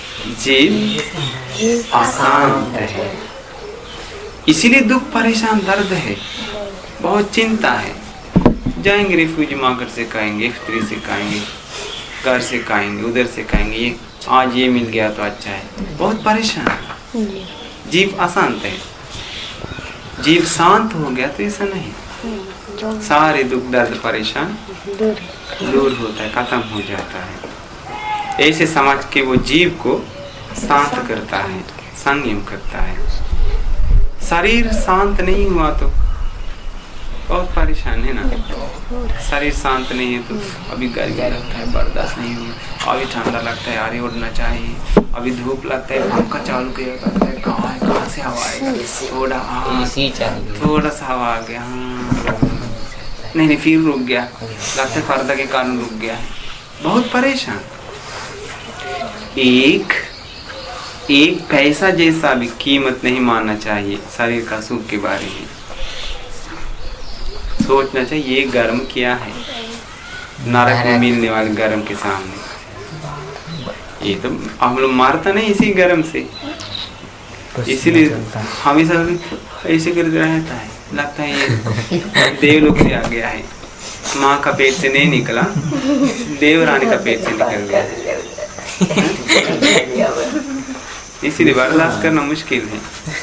जीभ अशांत है, इसीलिए दुख, परेशान, दर्द है, बहुत चिंता है। जाएंगे रिफ्यूजी मांगर से खाएंगे, इफ्तरी से खाएंगे, घर से खाएंगे, उधर से खाएंगे, ये आज ये मिल गया तो अच्छा है, बहुत परेशान है। जीव अशांत है। जीव शांत हो गया तो ऐसा नहीं, सारे दुख, दर्द, परेशान दूर होता है, खत्म हो जाता है। ऐसे समझ के वो जीव को शांत करता है, संयम करता है। शरीर शांत नहीं हुआ तो बहुत परेशान है ना। शरीर शांत नहीं है तो अभी गर्मी लगता है, बर्दाश्त नहीं हुआ, अभी ठंडा लगता है, यार उड़ना चाहिए, अभी धूप लगता है, पंखा चालू किया लगता है कहाँ है, कहाँ से हवा आएगा, थोड़ा हाँ थोड़ा सा हवा आ गया, हाँ नहीं नहीं फिर रुक गया, लगता है पर्दा के कारण रुक गया, बहुत परेशान। एक एक पैसा जैसा भी कीमत नहीं मानना चाहिए शरीर का सुख के बारे में। सोचना चाहिए ये गर्म क्या है नरक में मिलने वाले गर्म के सामने। ये तो हम लोग मारता नहीं इसी गर्म से, इसीलिए हमेशा ऐसे करते रहता है, लगता है ये देवलोक से आ गया है, माँ का पेट से नहीं निकला, देवरानी का पेट से निकल गया, इसीलिए बर्दाश्त करना मुश्किल है।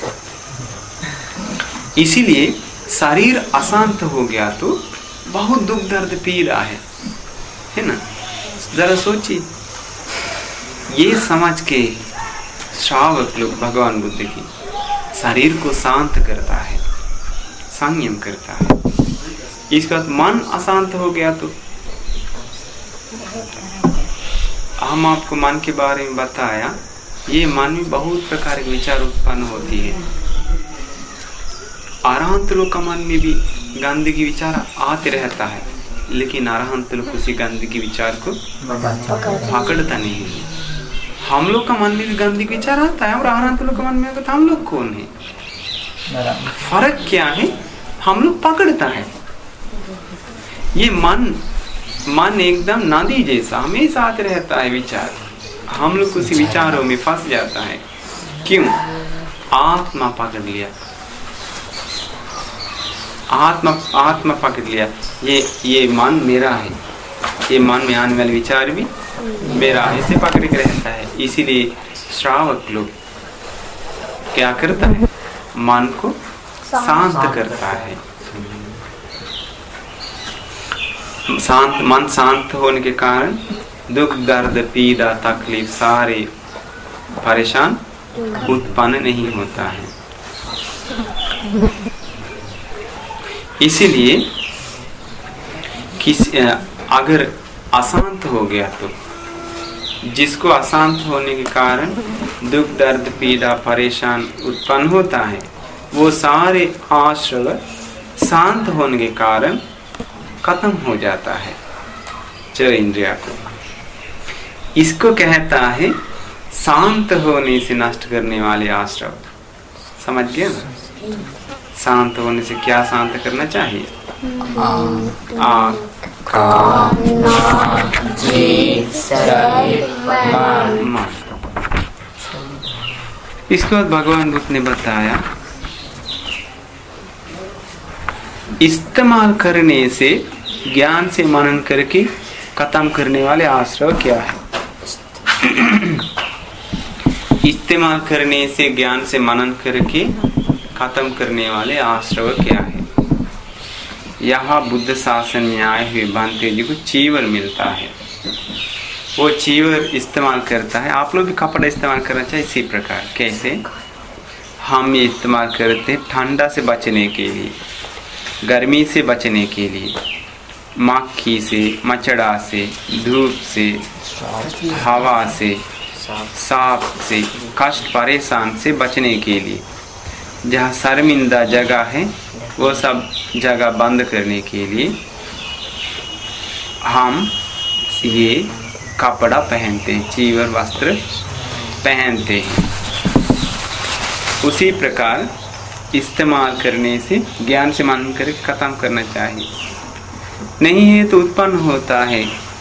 इसीलिए शरीर अशांत हो गया तो बहुत दुख दर्द पी रहा है, है ना। जरा सोचिए, ये समझ के श्रावक लोग भगवान बुद्ध की शरीर को शांत करता है, संयम करता है। इसके बाद मन अशांत हो गया तो हम आपको मन के बारे में बताया, ये मन में बहुत प्रकार के विचार उत्पन्न होती है। अरहंत लोग का मन में भी गंदगी विचार आते रहता है, लेकिन अरहंत लोग उसी गंदगी विचार को पकड़ता नहीं है। हम लोग का मन में भी गंदगी विचार आता है और अरहंत लोग का मन में तो हम लोग कौन है? फर्क क्या है? हम लोग पकड़ता है। ये मन मन एकदम नदी जैसा हमेशा आते रहता है विचार, हम लोग उसी विचारों में फंस जाता है। क्यों? आत्मा पकड़ लिया, आत्मा आत्मा पकड़ लिया। ये ये मन मेरा है, ये मन में आने वाले विचार भी मेरा है, इसे पकड़ के रहता है। इसीलिए श्रावक लोग क्या करता है? मन को शांत करता है। शांत मन शांत होने के कारण दुख दर्द पीड़ा तकलीफ सारे परेशान उत्पन्न नहीं होता है। इसीलिए किसी अगर अशांत हो गया तो जिसको अशांत होने के कारण दुख दर्द पीड़ा परेशान उत्पन्न होता है, वो सारे आश्रय शांत होने के कारण खत्म हो जाता है, च इंद्रिया को। इसको कहता है शांत होने से नष्ट करने वाले आश्रय। समझ गया ना? शांत होने से क्या शांत करना चाहिए? आँख, कान, नाक, जीभ, शरीर, मन। इसके बाद भगवान बुद्ध ने बताया इस्तेमाल करने से ज्ञान से मनन करके खत्म करने वाले आश्रय क्या है। इस्तेमाल करने से ज्ञान से मनन करके खत्म करने वाले आश्रय क्या है। यहाँ बुद्ध शासन में आए हुए भांति जी को चीवर मिलता है, वो चीवर इस्तेमाल करता है। आप लोग भी कपड़ा इस्तेमाल करना चाहिए इसी प्रकार। कैसे? हम ये इस्तेमाल करते हैं ठंडा से बचने के लिए, गर्मी से बचने के लिए, मक्खी से, मच्छर से, धूप से, हवा से, सांप से, कष्ट परेशान से बचने के लिए। जहाँ शर्मिंदा जगह है वो सब जगह बंद करने के लिए हम ये कपड़ा पहनते हैं, चीवर वस्त्र पहनते हैं। उसी प्रकार इस्तेमाल करने से ज्ञान से मनन करके खत्म करना चाहिए। नहीं है तो उत्पन्न होता है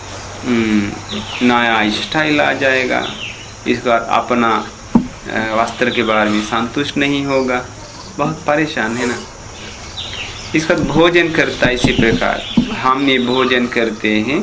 नया स्टाइल आ जाएगा, इस बार अपना वस्त्र के बारे में संतुष्ट नहीं होगा, बहुत परेशान है ना। इसका भोजन करता है इसी प्रकार। हम ये भोजन करते हैं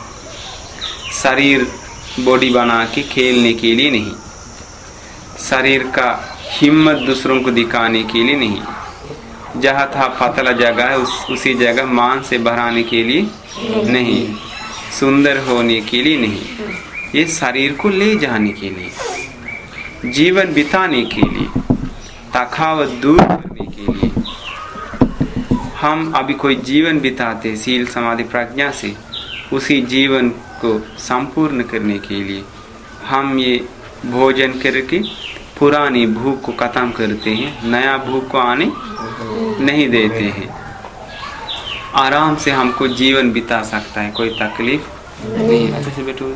शरीर बॉडी बना के खेलने के लिए नहीं, शरीर का हिम्मत दूसरों को दिखाने के लिए नहीं, जहाँ था पतला जगह है उस उसी जगह मान से बढ़ाने के लिए नहीं, सुंदर होने के लिए नहीं, ये शरीर को ले जाने के लिए, जीवन बिताने के लिए, तखावत दूर करने के लिए, हम अभी कोई जीवन बिताते शील समाधि प्रज्ञा से, उसी जीवन को संपूर्ण करने के लिए हम ये भोजन करके पुरानी भूख को खत्म करते हैं, नया भूख को आने नहीं देते हैं। आराम से हमको जीवन बिता सकता है, कोई तकलीफ नहीं। अच्छे से बैठो।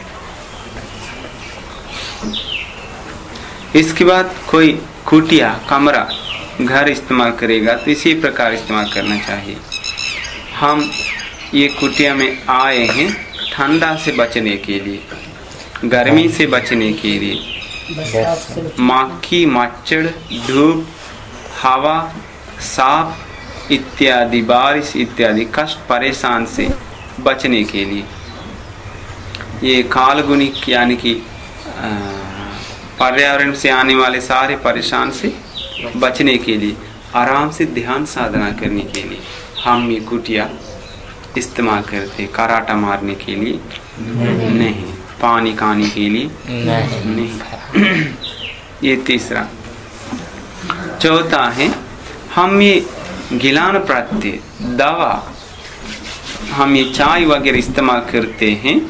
इसके बाद कोई कुटिया कमरा घर इस्तेमाल करेगा तो इसी प्रकार इस्तेमाल करना चाहिए। हम ये कुटिया में आए हैं ठंडा से बचने के लिए, गर्मी से बचने के लिए, मक्खी मच्छर धूप हवा सांप इत्यादि बारिश इत्यादि कष्ट परेशान से बचने के लिए, ये कालगुणिक यानी कि पर्यावरण से आने वाले सारे परेशान से बचने के लिए, आराम से ध्यान साधना करने के लिए हम ये कुटिया इस्तेमाल करते। कराटा मारने के लिए नहीं, नहीं। पानी खाने के लिए नहीं, नहीं। ये तीसरा। चौथा है हम ये गिलान प्रत्यय दवा, हम ये चाय वगैरह इस्तेमाल करते हैं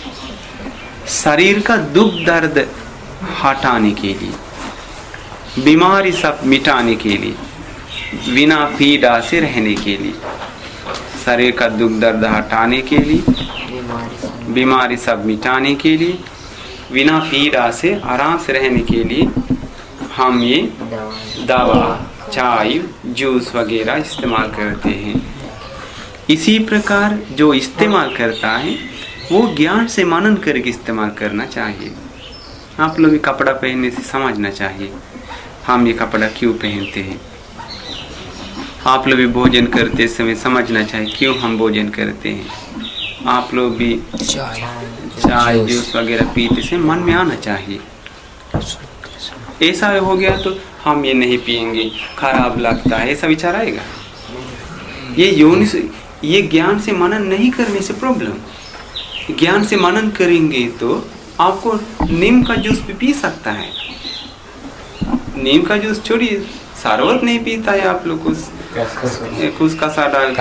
शरीर का दुख दर्द हटाने के लिए, बीमारी सब मिटाने के लिए, बिना पीड़ा से रहने के लिए, शरीर का दुख दर्द हटाने के लिए, बीमारी सब मिटाने के लिए, बिना पीड़ा से आराम से रहने के लिए हम ये दवा चाय जूस वगैरह इस्तेमाल करते हैं। इसी प्रकार जो इस्तेमाल करता है वो ज्ञान से मनन करके इस्तेमाल करना चाहिए। आप लोग भी कपड़ा पहनने से समझना चाहिए हम ये कपड़ा क्यों पहनते हैं। आप लोग भी भोजन करते समय समझना चाहिए क्यों हम भोजन करते हैं। आप लोग भी चाय जूस वगैरह पीते से मन में आना चाहिए। ऐसा हो गया तो हम ये नहीं पिएंगे, खराब लगता है, ऐसा विचार आएगा। ये योनि से, ये ज्ञान से मनन नहीं करने से प्रॉब्लम। ज्ञान से मनन करेंगे तो आपको नीम का जूस भी पी सकता है। नीम का जूस छोड़िए, शरबत नहीं पीता है आप लोग, कुछ कसा डाल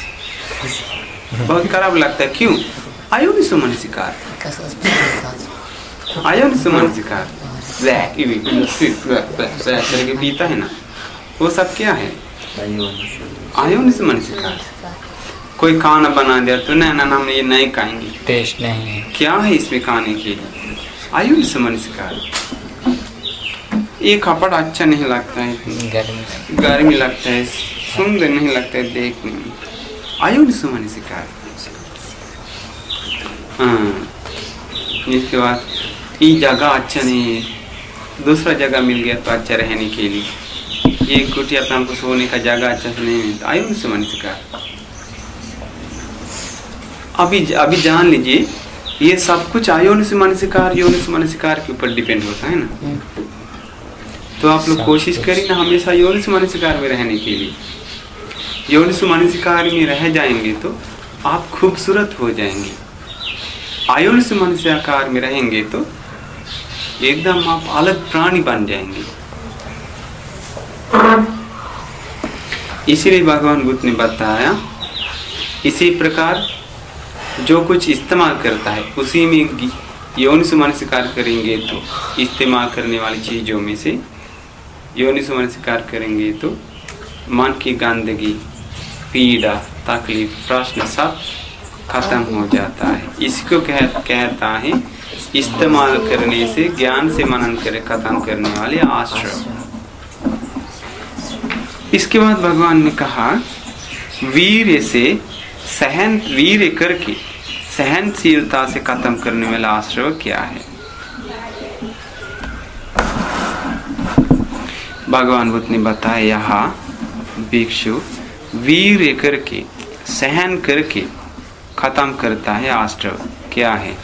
बहुत खराब लगता है। क्यों? अयोनिसो मनसिकार, अयोनिसो मनसिकार करके पीता है ना, वो सब क्या है? अयोनिसो मनसिकार। कोई खाना बना दिया तो नहीं ना, हम ये नहीं खाएंगे, टेस्ट नहीं है, क्या है इसमें खाने के लिए? अयोनिसो मनसिकार। ये कपड़ा अच्छा नहीं लगता है, गर्मी गर्मी लगता है, सुंदर नहीं लगता है देखने में। अयोनिसो मनसिकार। हाँ, इसके बाद ये जगह अच्छा नहीं है, दूसरा जगह मिल गया तो अच्छा रहने के लिए। ये कुटिया पे हमको सोने का जगह अच्छा से नहीं मिलता। अयोनिसो मनसिकार। अभी अभी जान लीजिए ये सब कुछ अयोनिसो मनसिकार योनिसो मनसिकार के ऊपर डिपेंड होता है ना। तो आप लोग कोशिश करें ना हमेशा योनिसो मनसिकार में रहने के लिए। योनिसो मनसिकार में रह जाएंगे तो आप खूबसूरत हो जाएंगे। अयोनिसो मनसिकार में रहेंगे तो एकदम आप अलग प्राणी बन जाएंगे। इसीलिए भगवान बुद्ध ने बताया इसी प्रकार जो कुछ इस्तेमाल करता है उसी में योनिसो मनसिकार करेंगे तो इस्तेमाल करने वाली चीजों में से योनिसो मनसिकार करेंगे तो मन की गंदगी पीड़ा तकलीफ प्रश्न सब खत्म हो जाता है। इसको कह, कहता है इस्तेमाल करने से ज्ञान से मनन करे खत्म करने वाले आश्रम। इसके बाद भगवान ने कहा वीर से सहन वीर करके सहनशीलता से खत्म करने वाला आश्रय क्या है? भगवान बुद्ध ने बताया यहाँ भिक्षु वीर करके सहन करके खत्म करता है आश्रय क्या है?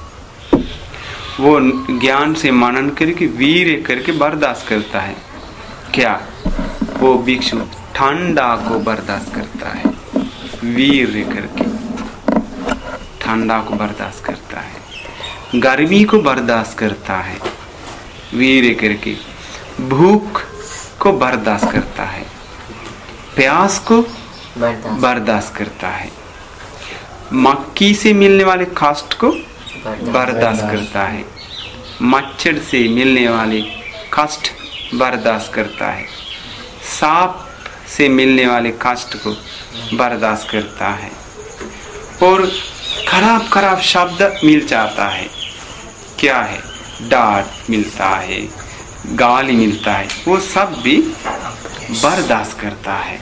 वो ज्ञान से मनन करके वीर करके बर्दाश्त करता है क्या? वो भिक्षु ठंडा को बर्दाश्त करता है, वीर करके ठंडा को बर्दाश्त करता है, गर्मी को बर्दाश्त करता है, वीर करके भूख को बर्दाश्त करता है, प्यास को बर्दाश्त बर्दाश्त करता है। मक्खी से मिलने वाले काष्ठ को बर्दाश्त करता है। मच्छर से मिलने वाले काष्ठ बर्दाश्त करता है। सांप से मिलने वाले काष्ठ को बर्दाश्त करता है। और खराब खराब शब्द मिल जाता है, क्या है, डांट मिलता है, गाली मिलता है, वो सब भी बर्दाश्त करता है।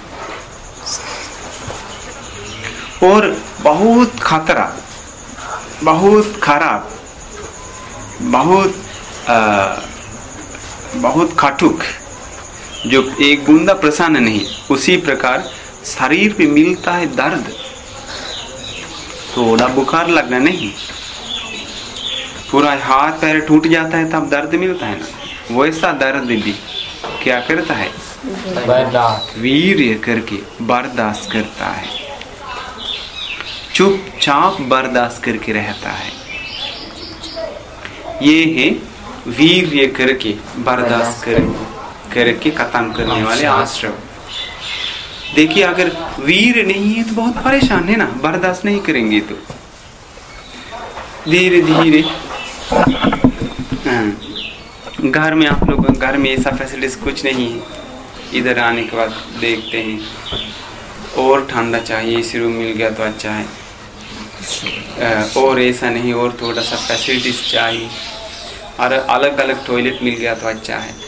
और बहुत खतरा, बहुत खराब, बहुत आ, बहुत कटुक, जो एक बूंदा प्रसन्न नहीं, उसी प्रकार शरीर पे मिलता है दर्द, थोड़ा बुखार लगना नहीं, पूरा हाथ पैर टूट जाता है तब दर्द मिलता है ना, वैसा दर्द भी क्या करता है, वीर्य करके बर्दाश्त करता है, चुपचाप बर्दाश्त करके रहता है। ये है वीर्य करके बर्दाश्त कर करके खत्म करने वाले आश्रम। देखिए अगर वीर नहीं है तो बहुत परेशान है ना, बर्दाश्त नहीं करेंगे तो धीरे धीरे। घर में आप लोग, घर में ऐसा फैसिलिटीज कुछ नहीं है, इधर आने के बाद देखते हैं और ठंडा चाहिए, इसी रूम मिल गया तो अच्छा है, और ऐसा नहीं, और थोड़ा सा फैसिलिटीज चाहिए, और अलग अलग टॉयलेट मिल गया तो अच्छा है,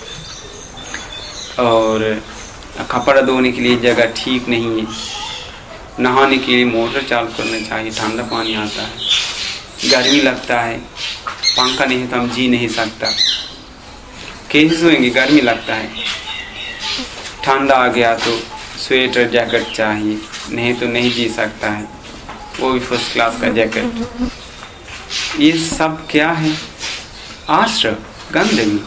और कपड़ा धोने के लिए जगह ठीक नहीं है, नहाने के लिए मोटर चालू करना चाहिए, ठंडा पानी आता है, गर्मी लगता है, पंखा नहीं तो हम जी नहीं सकता, कैसे सोएंगे, गर्मी लगता है, ठंडा आ गया तो स्वेटर जैकेट चाहिए, नहीं तो नहीं जी सकता है, वो भी फर्स्ट क्लास का जैकेट। ये सब क्या है, आश्रम, गंदगी।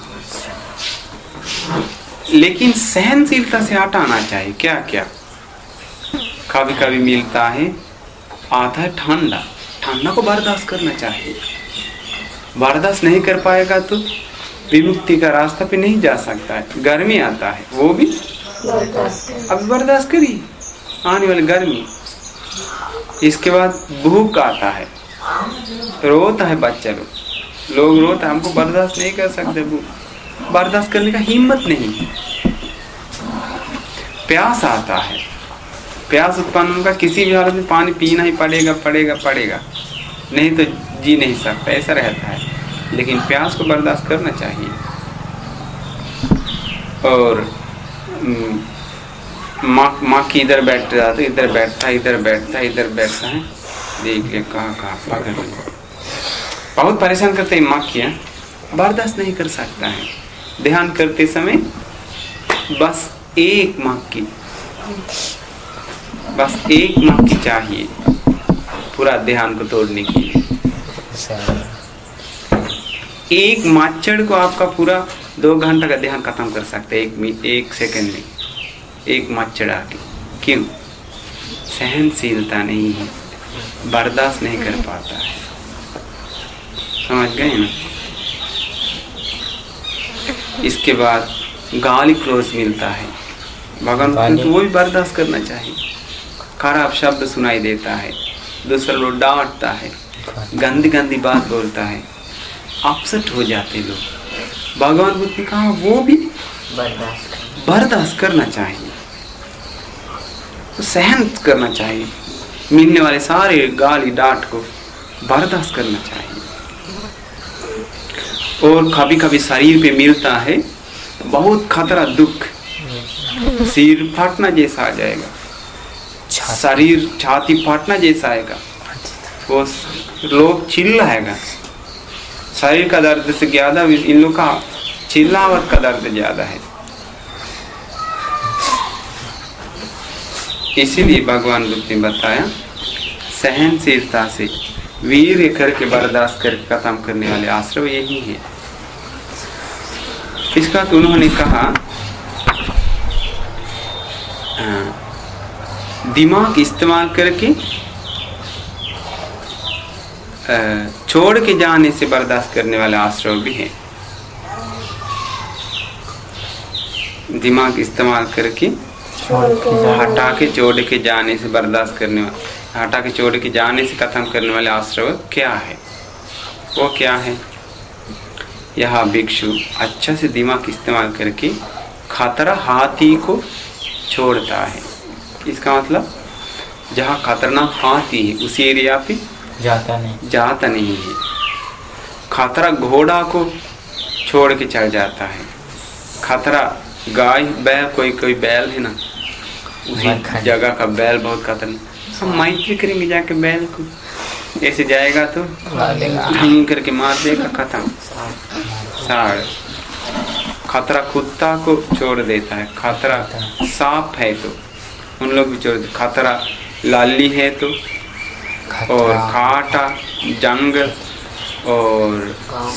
लेकिन सहनशीलता से हटाना चाहिए। क्या क्या कभी कभी मिलता है, आता है ठंडा, ठंडा को बर्दाश्त करना चाहिए, बर्दाश्त नहीं कर पाएगा तो विमुक्ति का रास्ता पे नहीं जा सकता है। गर्मी आता है, वो भी अब बर्दाश्त करिए, आने वाली गर्मी। इसके बाद भूख आता है, रोता है बच्चा लोग, लोग रोता है, हमको बर्दाश्त नहीं कर सकते, भूख बर्दाश्त करने का हिम्मत नहीं। प्यास आता है, प्यास उत्पन्न होगा, किसी भी हालत में पानी पीना ही पड़ेगा पड़ेगा पड़ेगा, नहीं तो जी नहीं सकता, ऐसा रहता है। लेकिन प्यास को बर्दाश्त करना चाहिए। और माँ माँ की इधर बैठ जाता है, इधर बैठता है, इधर बैठता है, इधर बैठता है, देख ले कहाँ कहाँ पागल है, बहुत परेशान करते हैं। माँ की बर्दाश्त नहीं कर सकता है। ध्यान करते समय बस एक मक्खी, बस एक मक्खी चाहिए पूरा ध्यान को तोड़ने के लिए। एक मच्छर को आपका पूरा दो घंटा का ध्यान खत्म कर सकते हैं, एक एक सेकंड में, एक मच्छर आके। क्यों? सहनशीलता नहीं है, बर्दाश्त नहीं कर पाता है। समझ गए ना? इसके बाद गाली क्रोध मिलता है, भगवान को तो वो भी बर्दाश्त करना चाहिए। खराब शब्द सुनाई देता है, दूसरा लोग डांटता है, गंदी गंदी बात बोलता है, अपसेट हो जाते लोग। भगवान बुद्ध ने कहा वो भी बर्दाश्त बर्दाश्त करना चाहिए, तो सहन करना चाहिए, मिलने वाले सारे गाली डांट को बर्दाश्त करना चाहिए। और कभी कभी शरीर पे मिलता है बहुत खतरा, दुख, सिर फटना जैसा आ जाएगा, शरीर छाती फटना जैसा आएगा, वो लोग चिल्लाएगा। शरीर का दर्द से ज्यादा इन लोग का चिल्लावट का दर्द ज्यादा है। इसीलिए भगवान बुद्ध ने बताया सहनशीलता से वीर्य करके बर्दाश्त करके खत्म करने वाले आश्रम यही है। इसका तो उन्होंने कहा दिमाग इस्तेमाल करके छोड़ के जाने से बर्दाश्त करने वाले आश्रम भी है। दिमाग इस्तेमाल करके हटा के छोड़ के जाने से बर्दाश्त करने वाले, हटा के छोड़ के जाने से खत्म करने वाले आश्रव क्या है? वो क्या है? यह भिक्षु अच्छा से दिमाग इस्तेमाल करके खतरा हाथी को छोड़ता है। इसका मतलब जहाँ खतरनाक हाथी है उसी एरिया पे जाता नहीं जाता नहीं है। खतरा घोड़ा को छोड़ के चल जाता है। खतरा गाय बैल, कोई कोई बैल है ना, उसी जगह का बैल बहुत खतरनाक, हम मैत्री करेंगे जाके बैल को, ऐसे जाएगा तो ढंग करके मार देगा, खत्म साड़। खतरा कुत्ता को छोड़ देता है। खतरा सांप है तो उन लोग भी छोड़ देते। खतरा लाली है तो, और काटा, जंग और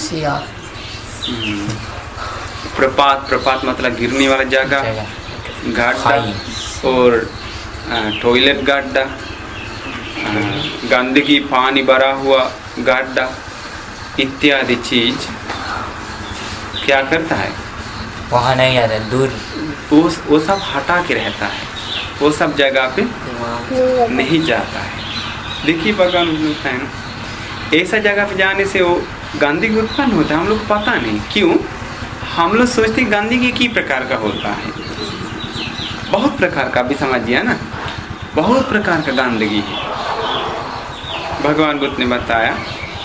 प्रपात, प्रपात मतलब गिरने वाला जगह, गड्ढा और टॉयलेट गड्ढा, गंदगी पानी भरा हुआ गड्ढा इत्यादि चीज क्या करता है? वहाँ नहीं आता, दूर वो वो सब हटा के रहता है, वो सब जगह पे नहीं जाता है। देखिए भगवान बोलता है ना, ऐसा जगह पे जाने से वो गंदगी उत्पन्न होता है। हम लोग पता नहीं क्यों, हम लोग सोचते गंदगी की प्रकार का होता है। बहुत प्रकार का, अभी समझिए ना, बहुत प्रकार का गंदगी है। भगवान बुद्ध ने बताया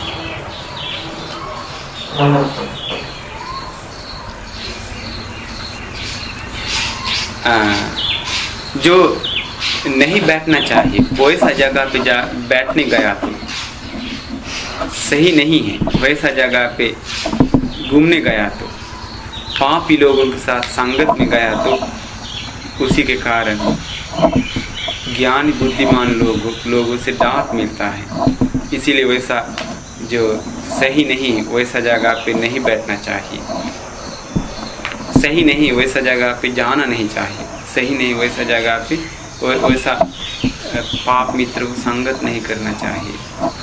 आ, जो नहीं बैठना चाहिए वो ऐसा जगह पे जा बैठने गया तो सही नहीं है, वैसा जगह पे घूमने गया तो, पापी लोगों के साथ संगत में गया तो उसी के कारण ज्ञानी बुद्धिमान लोगों लोगों से डांट मिलता है। इसीलिए वैसा जो सही नहीं वैसा जगह पे नहीं बैठना चाहिए, सही नहीं वैसा जगह पे जाना नहीं चाहिए, सही नहीं वैसा जगह पे वैसा पाप मित्र को संगत नहीं करना चाहिए।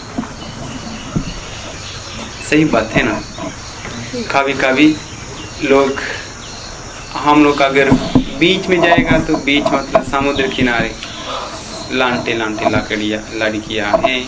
सही बात है ना। कभी कभी लोग, हम लोग अगर बीच में जाएगा तो बीच मतलब समुद्र किनारे लांटे लांटे लकड़ियाँ लड़कियाँ हैं,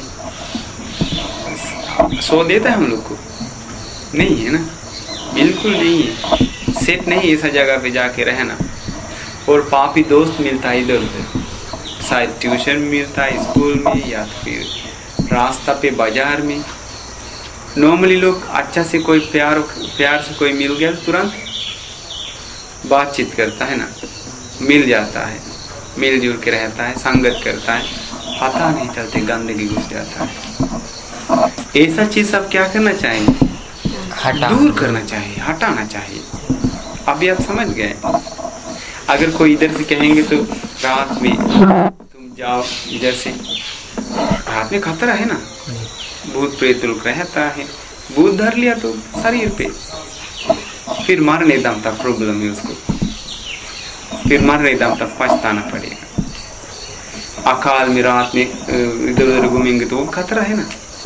सो देता है हम लोग को? नहीं है ना, बिल्कुल नहीं है, सेट नहीं ऐसा जगह पे जाके रहना। और पापी दोस्त मिलता है इधर उधर, शायद ट्यूशन में मिलता है, स्कूल में, या फिर रास्ता पे बाजार में। नॉर्मली लोग अच्छा से कोई प्यार प्यार से कोई मिल गया तो तुरंत बातचीत करता है ना, मिल जाता है, मिलजुल के रहता है, संगत करता है, पता नहीं चलते गंदगी घुस जाता है। ऐसा चीज सब क्या करना चाहिए? दूर करना चाहिए, हटाना चाहिए। अभी आप समझ गए। अगर कोई इधर से कहेंगे तो रात में तुम जाओ इधर से, रात में खतरा है ना, भूत प्रेत लोग रहता है, भूत धर लिया तो शरीर पे, फिर मरने दम तक प्रॉब्लम है उसको, फिर मरने दम तक पछताना पड़ेगा। अकाल में रात में इधर उधर घूमेंगे तो वो खतरा है ना।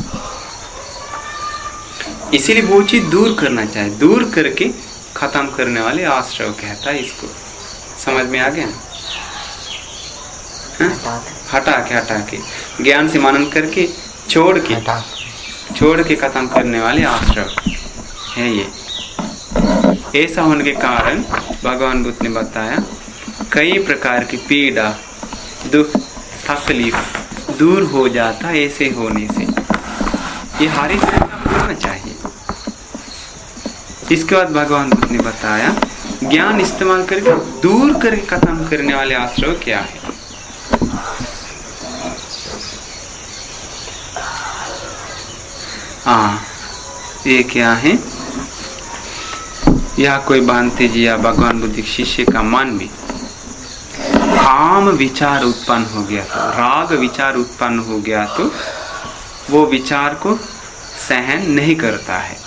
इसीलिए वो चीज दूर करना चाहिए, दूर करके खत्म करने वाले आश्रय कहता है इसको। समझ में आ गया? हटा के हटा के ज्ञान से मनन करके छोड़ के छोड़ के खत्म करने वाले आश्रय है ये। ऐसा होने के कारण भगवान बुद्ध ने बताया कई प्रकार की पीड़ा, दुख, तकलीफ दूर हो जाता है ऐसे होने से। ये हर एक करना चाहिए। इसके बाद भगवान बुद्ध ने बताया ज्ञान इस्तेमाल करके दूर करके खत्म करने वाले आश्रय क्या है। हाँ, ये क्या है? यह कोई बांते जी या भगवान बुद्ध शिष्य का मन में काम विचार उत्पन्न हो गया तो, राग विचार उत्पन्न हो गया तो वो विचार को सहन नहीं करता है,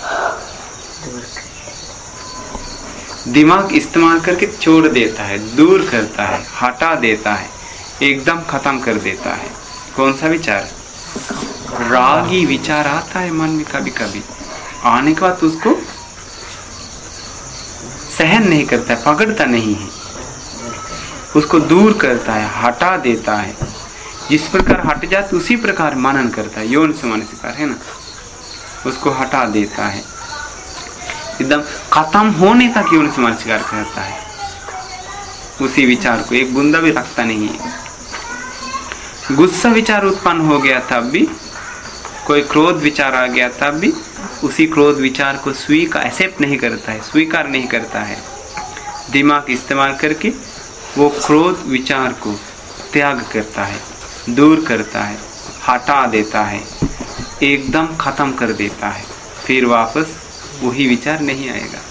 दिमाग इस्तेमाल करके छोड़ देता है, दूर करता है, हटा देता है, एकदम खत्म कर देता है। कौन सा विचार? रागी विचार आता है मन में कभी कभी, आने के बाद उसको सहन नहीं करता है, पकड़ता नहीं है, उसको दूर करता है, हटा देता है। जिस प्रकार हट जाता उसी प्रकार मनन करता है, यौन से मनसिकार है ना, उसको हटा देता है, एकदम खत्म होने तक यौन से मनसिकार करता है उसी विचार को, एक बूंदा भी रखता नहीं है। गुस्सा विचार उत्पन्न हो गया तब भी, कोई क्रोध विचार आ गया तब भी उसी क्रोध विचार को स्वीकार एक्सेप्ट नहीं करता है, स्वीकार नहीं करता है। दिमाग इस्तेमाल करके वो क्रोध विचार को त्याग करता है, दूर करता है, हटा देता है, एकदम खत्म कर देता है, फिर वापस वही विचार नहीं आएगा।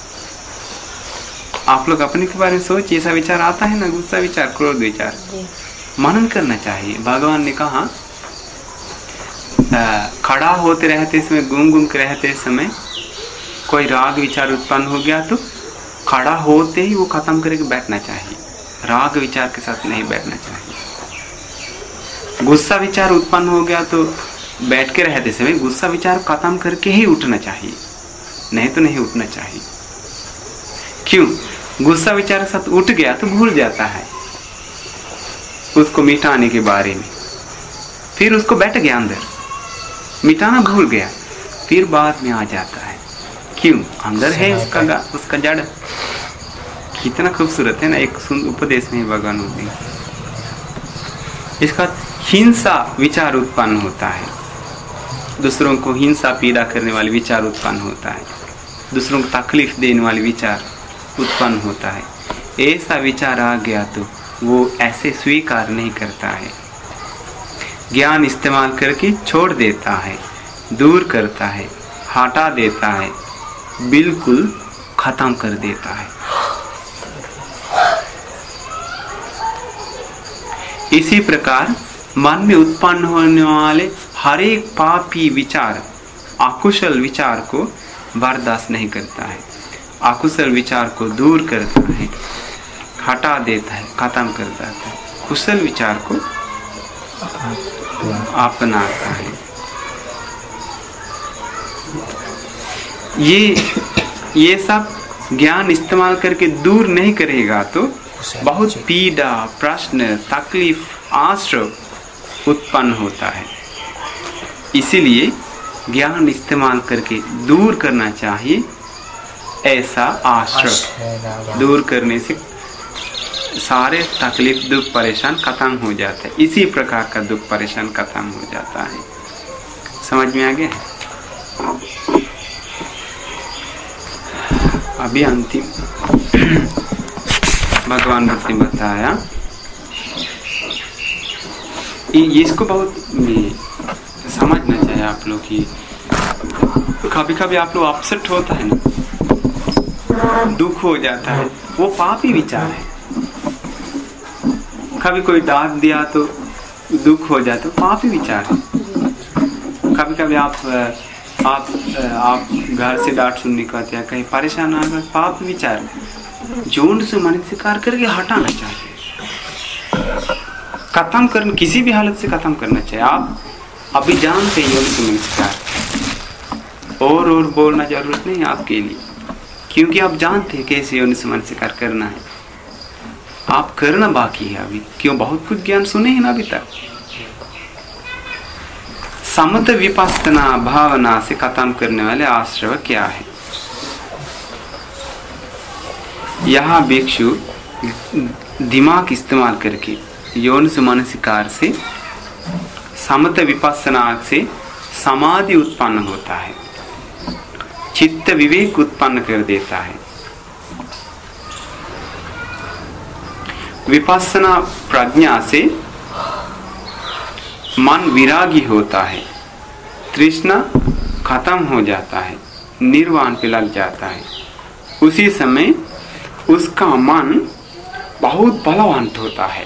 आप लोग अपने के बारे में सोचिए, ऐसा विचार आता है ना, गुस्सा विचार, क्रोध विचार, मनन करना चाहिए। भगवान ने कहा खड़ा होते रहते समय, घूम घूम के रहते समय कोई राग विचार उत्पन्न हो गया तो खड़ा होते ही वो खत्म करके बैठना चाहिए, राग विचार के साथ नहीं बैठना चाहिए। गुस्सा विचार उत्पन्न हो गया तो बैठ के रहते समय गुस्सा विचार खत्म करके ही उठना चाहिए, नहीं तो नहीं उठना चाहिए। क्यों? गुस्सा विचार के साथ उठ गया तो भूल जाता है उसको मिटाने के बारे में, फिर उसको बैठ गया अंदर, मिटाना भूल गया, फिर बाद में आ जाता है। क्यों? अंदर है उसका उसका जड़। कितना खूबसूरत है ना, एक सुंदर उपदेश में भगवान होते हैं। इसका हिंसा विचार उत्पन्न होता है, दूसरों को हिंसा पीड़ा करने वाले विचार उत्पन्न होता है, दूसरों को तकलीफ देने वाले विचार उत्पन्न होता है। ऐसा विचार आ गया तो वो ऐसे स्वीकार नहीं करता है, ज्ञान इस्तेमाल करके छोड़ देता है, दूर करता है, हटा देता है, बिल्कुल खत्म कर देता है। इसी प्रकार मन में उत्पन्न होने वाले हर एक पापी विचार, अकुशल विचार को बर्दाश्त नहीं करता है, अकुशल विचार को दूर करता है, हटा देता है, खत्म कर देता है, कुशल विचार को अपनाता है। ये ये सब ज्ञान इस्तेमाल करके दूर नहीं करेगा तो बहुत पीड़ा, प्रश्न, तकलीफ, आश्रय उत्पन्न होता है। इसीलिए ज्ञान इस्तेमाल करके दूर करना चाहिए। ऐसा आश्रय दूर करने से सारे तकलीफ, दुख, परेशान खत्म हो जाता है। इसी प्रकार का दुख, परेशान खत्म हो जाता है। समझ में आ गया? अभी अंतिम भगवान भक्त ने बताया, इसको बहुत समझना चाहिए आप लोग की। कभी कभी आप लोग अपसेट होता है ना, दुख हो जाता है, वो पापी विचार है। कभी कोई डांट दिया तो दुख हो जाता है, पापी विचार है। कभी कभी आप आप आप घर से डांट सुनने को आते हैं, कहीं परेशान आ गए, पाप विचार, जोन से मन से कार करके हटाना चाहिए, खत्म करना, किसी भी हालत से खत्म करना चाहिए। आप अभी जानते हैं योनि से मन से कार, और और बोलना जरूरत नहीं आपके लिए, क्योंकि आप जानते हैं कैसे योनि से मन से कार करना है। आप करना बाकी है अभी, क्यों? बहुत कुछ ज्ञान सुने हैं ना अभी तक। समत विपස්සना भावना से खत्म करने वाले आश्रय क्या है? यहाँ भिक्षु दिमाग इस्तेमाल करके यौन से मानसिकार से समत विपස්සना से समाधि उत्पन्न होता है, चित्त विवेक उत्पन्न कर देता है। विपස්සना प्रज्ञा से मन विरागी होता है, तृष्णा खत्म हो जाता है, निर्वाण पे लग जाता है। उसी समय उसका मन बहुत बलवान होता है।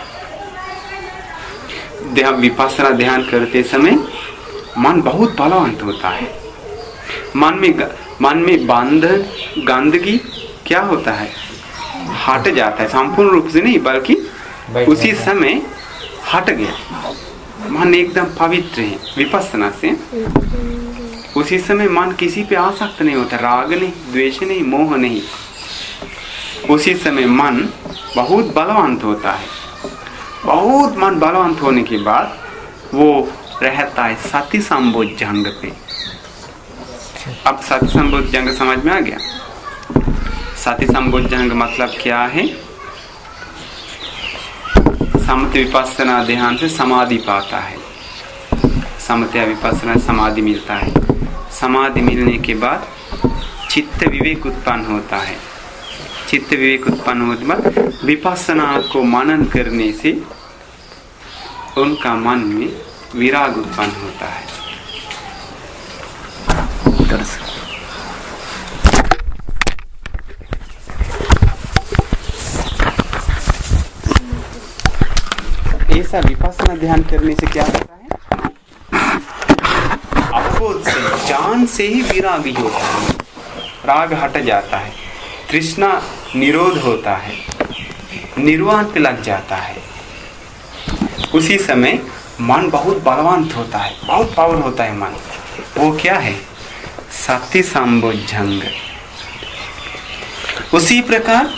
विपස්සना ध्यान करते समय मन बहुत बलवान होता है। मन में मन में बंधन, गंदगी क्या होता है? हट जाता है, संपूर्ण रूप से नहीं बल्कि उसी समय हट गया। मन एकदम पवित्र है विपස්සना से। उसी समय मन किसी पे आसक्त नहीं होता, राग नहीं, द्वेष नहीं, मोह नहीं। उसी समय मन बहुत बलवंत होता है। बहुत मन बलवंत होने के बाद वो रहता है सती संबोधजंग पे। अब सती संबोधजंग समझ में आ गया? सती संबोधजंग मतलब क्या है? समत्य विपස්සना ध्यान से समाधि पाता है। समत्य विपස්සना समाधि मिलता है। समाधि मिलने के बाद चित्त विवेक उत्पन्न होता है। चित्त विवेक उत्पन्न होने के बाद विपස්සना को मनन करने से उनका मन में विराग उत्पन्न होता है। ऐसा विपස්සना ध्यान करने से क्या होता है? अवबोध से, जान से ही विरागी होता है। राग हट जाता है, तृष्णा निरोध होता है, निर्वाण पे लग जाता है। उसी समय मन बहुत बलवंत होता है, बहुत पावर होता है मन। वो क्या है? सती संबोधजंग। उसी प्रकार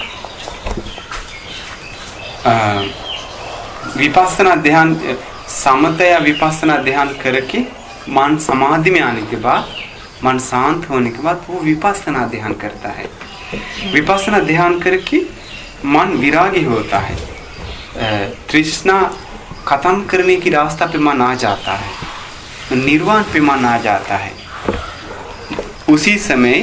आ, विपස්සना ध्यान, समतया विपස්සना ध्यान करके मन समाधि में आने के बाद, मन शांत होने के बाद वो विपස්සना ध्यान करता है। विपස්සना ध्यान करके मन विरागी होता है, तृष्णा खत्म करने की रास्ता पे मन आ जाता है, निर्वाण पे मन आ जाता है। उसी समय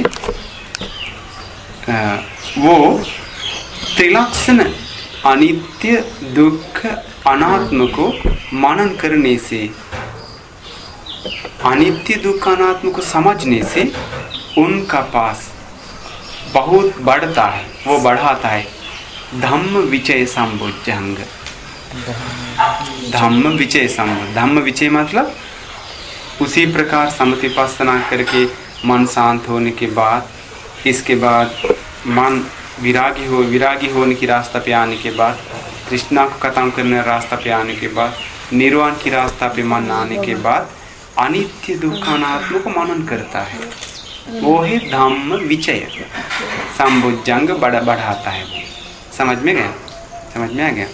वो त्रिलक्षण अनित्य दुख अनात्म को मनन करने से, अनित्य दुख अनात्म को समझने से उनका पास बहुत बढ़ता है, वो बढ़ाता है धम्म विचय संबोधजंग। धम्म विचय संबोध, धम्म विचय मतलब उसी प्रकार समति विपස්සना करके मन शांत होने के बाद, इसके बाद मन विरागी हो, विरागी होने की रास्ता पे आने के बाद, तृष्णा को खत्म करने रास्ता पे आने के बाद, निर्वाण की रास्ता पे मन आने के बाद अनित्य दुखानात्म को मनन करता है। वो है धम्म विचय संबोधजंग, बड़ा बढ़ाता है। समझ में गया? समझ में आ गया?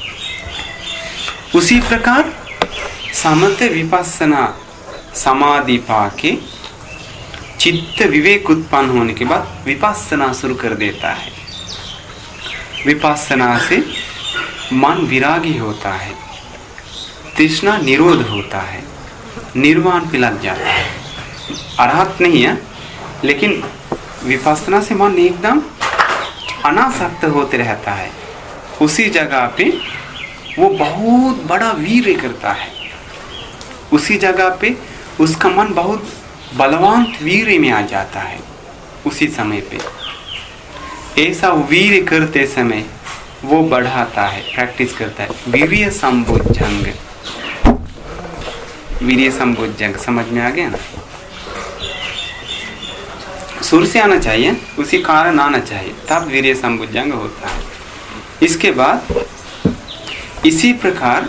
उसी प्रकार समत्य विपස්සना समाधि पाके चित्त विवेक उत्पन्न होने के बाद विपස්සना शुरू कर देता है। विपස්සना से मन विरागी होता है, तृष्णा निरोध होता है, निर्वाण पे लग जाता है। अरहत नहीं है, लेकिन विपස්සना से मन एकदम अनासक्त होते रहता है। उसी जगह पे वो बहुत बड़ा वीर्य करता है। उसी जगह पे उसका मन बहुत बलवान वीर्य में आ जाता है। उसी समय पे ऐसा वीर्य करते समय वो बढ़ाता है, प्रैक्टिस करता है वीर्य संबोधजंग। वीर्य संबोधजंग समझ में आ गया ना? सुर से आना चाहिए, उसी कारण आना चाहिए, तब वीर्य संबोधजंग होता है। इसके बाद इसी प्रकार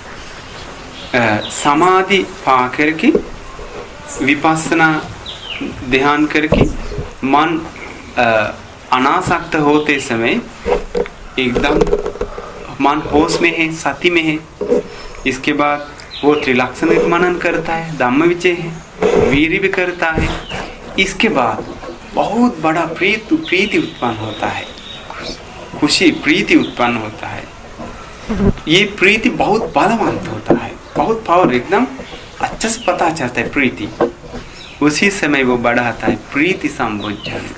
समाधि पा करके विपස්සना ध्यान करके मन अनासक्त होते समय एकदम मन होश में है, सती में है। इसके बाद वो त्रिलक्षण मनन करता है, धम्म विचय है, वीर्य भी करता है। इसके बाद बहुत बड़ा प्रीति प्रीति उत्पन्न होता है, खुशी प्रीति उत्पन्न होता है। ये प्रीति बहुत बलवंत होता है, बहुत पावर, एकदम अच्छे से पता चलता है प्रीति। उसी समय वो बढ़ाता है प्रीति संबोधजंग।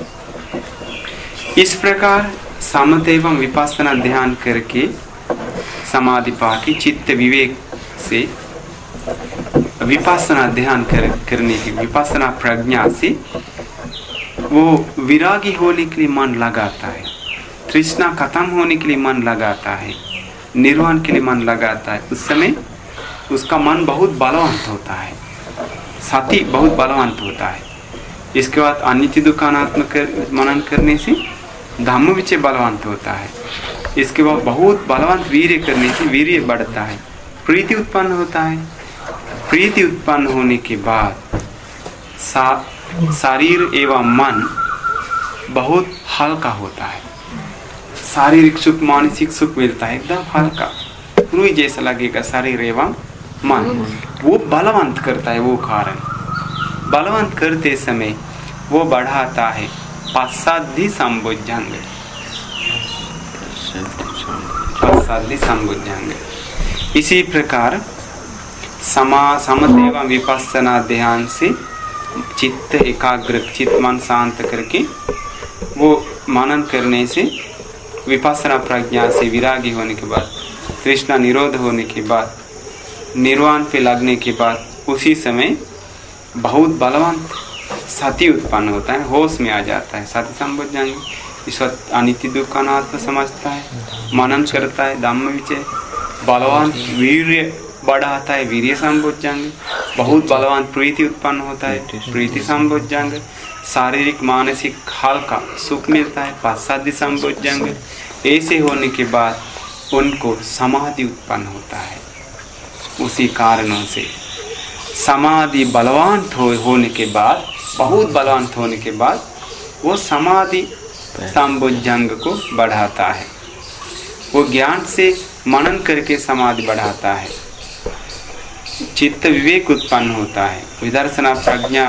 इस प्रकार समत्य एवं विपස්සना ध्यान करके समाधि पाके चित्त विवेक से विपස්සना ध्यान कर, करने की विपස්සना प्रज्ञा से वो विरागी होने के लिए मन लगाता है, तृष्णा खत्म होने के लिए मन लगाता है, निर्वाण के लिए मन लगाता है। उस समय उसका मन बहुत बलवंत होता है, साथी बहुत बलवंत होता है। इसके बाद अनित्य दुखानात्मक कर, मनन करने से धम्म विचय बलवंत होता है। इसके बाद बहुत बलवंत वीर्य करने से वीर्य बढ़ता है, प्रीति उत्पन्न होता है। प्रीति उत्पन्न होने के बाद शरीर एवं मन बहुत हल्का होता है, शारीरिक सुख, मानसिक सुख मिलता है, एकदम हल्का रुई जैसा लगेगा शरीर एवं मन। वो बलवंत करता है, वो कारण बलवंत करते समय वो बढ़ाता है पश्चाद्धि संबोधंग, पश्चाद्धि संबोधंग। इसी प्रकार समा समत एवं विपස්සना ध्यान से चित्त एकाग्र, चित्त मन शांत करके वो मनन करने से, विपස්සना प्रज्ञा से विरागी होने के बाद, तृष्णा निरोध होने के बाद, निर्वाण पे लगने के बाद, उसी समय बहुत बलवंत सती उत्पन्न होता है, होश में आ जाता है। सती संबोधन ईश्वर अनित्य दुख का अनात्म समझता है, मनन करता है, धम्म विचय, बलवान वीर्य बढ़ाता है, वीर्य संबोधन, बहुत बलवान प्रीति उत्पन्न होता है, प्रीति संबोधन, शारीरिक मानसिक हल्का सुख मिलता है, पश्चाद्धि संबोधन। ऐसे होने के बाद उनको समाधि उत्पन्न होता है। उसी कारणों से समाधि बलवान हो, होने के बाद, बहुत बलवान होने के बाद वो समाधि संबोधन को बढ़ाता है। वो ज्ञान से मनन करके समाधि बढ़ाता है, चित्त विवेक उत्पन्न होता है, विदर्शना प्रज्ञा।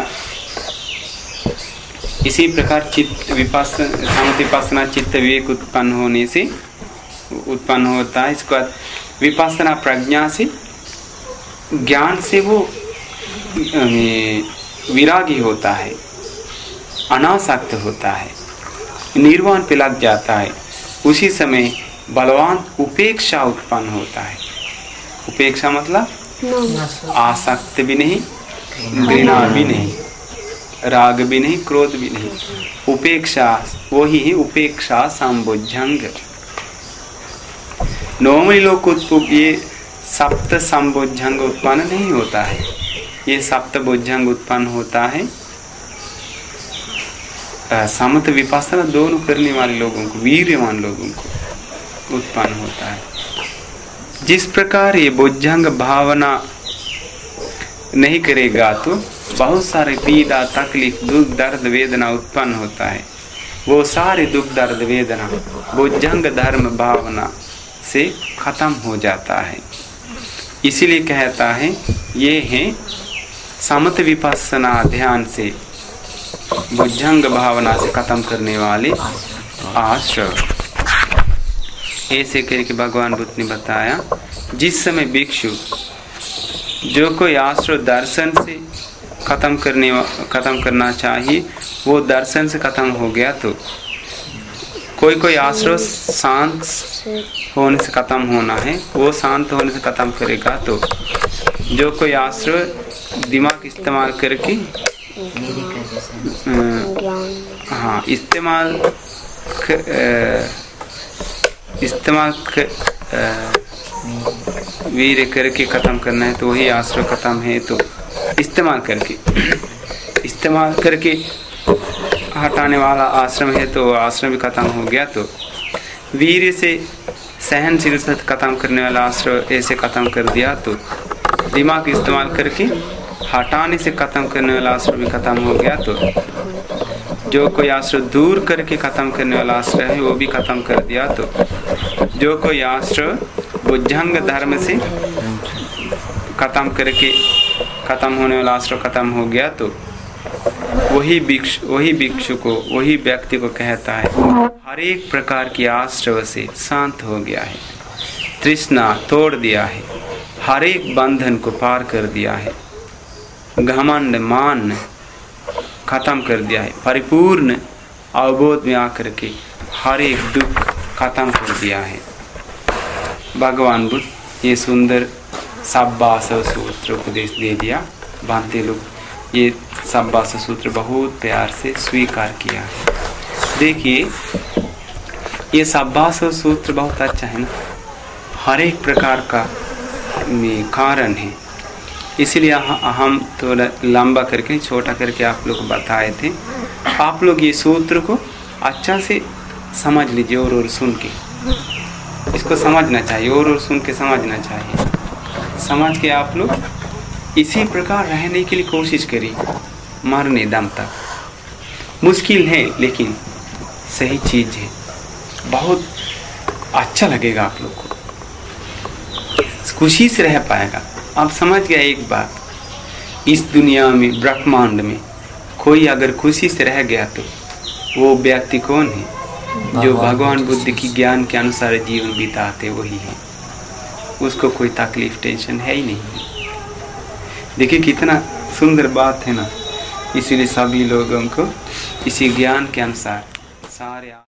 इसी प्रकार चित्त विपස්සना, समति विपස්සना चित्त विवेक उत्पन्न होने से उत्पन्न होता है। इसके बाद विपස්සना प्रज्ञा से, ज्ञान से वो विरागी होता है, अनासक्त होता है, निर्वाण पे लग जाता है। उसी समय बलवान उपेक्षा उत्पन्न होता है। उपेक्षा मतलब आसक्त भी नहीं, घृणा भी नहीं, राग भी नहीं, क्रोध भी नहीं, उपेक्षा, वही है उपेक्षा संबोधंग। नॉर्मली लोग को ये सप्त संबोधंग उत्पन्न नहीं होता है, ये सप्त बोधंग उत्पन्न होता है समत विपස්සना दोनों करने वाले लोगों को, वीर्यवान लोगों को उत्पन्न होता है। जिस प्रकार ये बोधंग भावना नहीं करेगा तो बहुत सारे पीड़ा, तकलीफ, दुख, दर्द, वेदना उत्पन्न होता है। वो सारे दुख, दर्द, वेदना बोधंग धर्म भावना से खत्म हो जाता है। इसीलिए कहता है ये है समत विपස්සना ध्यान से बोधंग भावना से खत्म करने वाले आश्रय। ऐसे करके भगवान बुद्ध ने बताया, जिस समय भिक्षु जो कोई आश्रय दर्शन से खत्म करने खत्म करना चाहिए वो दर्शन से खत्म हो गया, तो कोई कोई आश्रय शांत होने से खत्म होना है, वो शांत होने से खत्म करेगा। तो जो कोई आश्रय दिमाग इस्तेमाल करके, हाँ इस्तेमाल इस्तेमाल वीर करके खत्म करना है, तो वही आश्रय खत्म है। तो इस्तेमाल करके इस्तेमाल करके हटाने वाला आश्रम है, तो आश्रम भी खत्म हो गया। तो वीर से सहनशील से खत्म करने वाला आश्रय ऐसे खत्म कर दिया, तो दिमाग इस्तेमाल करके हटाने से खत्म करने वाला आश्रय भी खत्म हो गया। तो जो कोई आश्रय दूर करके खत्म करने वाला आश्रय है वो भी खत्म कर दिया। तो जो कोई आश्रय बोधंग धर्म से खत्म करके खत्म होने वाला आश्रय खत्म हो गया, तो वही भिक्षु वही भिक्षु को, वही व्यक्ति को कहता है हर एक प्रकार की आश्रय से शांत हो गया है, तृष्णा तोड़ दिया है, हर एक बंधन को पार कर दिया है, घमंड मान खत्म कर दिया है, परिपूर्ण अवबोध में आकर के हर एक दुख खत्म कर दिया है। भगवान बुद्ध ये सुंदर सब्बास सूत्र उपदेश दे दिया। भांति लोग ये सब्बास सूत्र बहुत प्यार से स्वीकार किया है। देखिए ये सब्बास सूत्र बहुत अच्छा है ना, हर एक प्रकार का कारण है। इसलिए हम थोड़ा लंबा करके छोटा करके आप लोग को बताए थे। आप लोग ये सूत्र को अच्छा से समझ लीजिए और और सुन के इसको समझना चाहिए, और और सुन के समझना चाहिए। समझ के आप लोग इसी प्रकार रहने के लिए कोशिश करिए मरने दम तक। मुश्किल है लेकिन सही चीज़ है। बहुत अच्छा लगेगा आप लोग को, खुशी से रह पाएगा। आप समझ गए एक बात, इस दुनिया में ब्रह्मांड में कोई अगर खुशी से रह गया तो वो व्यक्ति कौन है? जो भगवान बुद्ध की ज्ञान के अनुसार जीवन बिताते वही है। उसको कोई तकलीफ टेंशन है ही नहीं। देखिए कितना सुंदर बात है ना। इसीलिए सभी लोगों को इसी ज्ञान के अनुसार सारे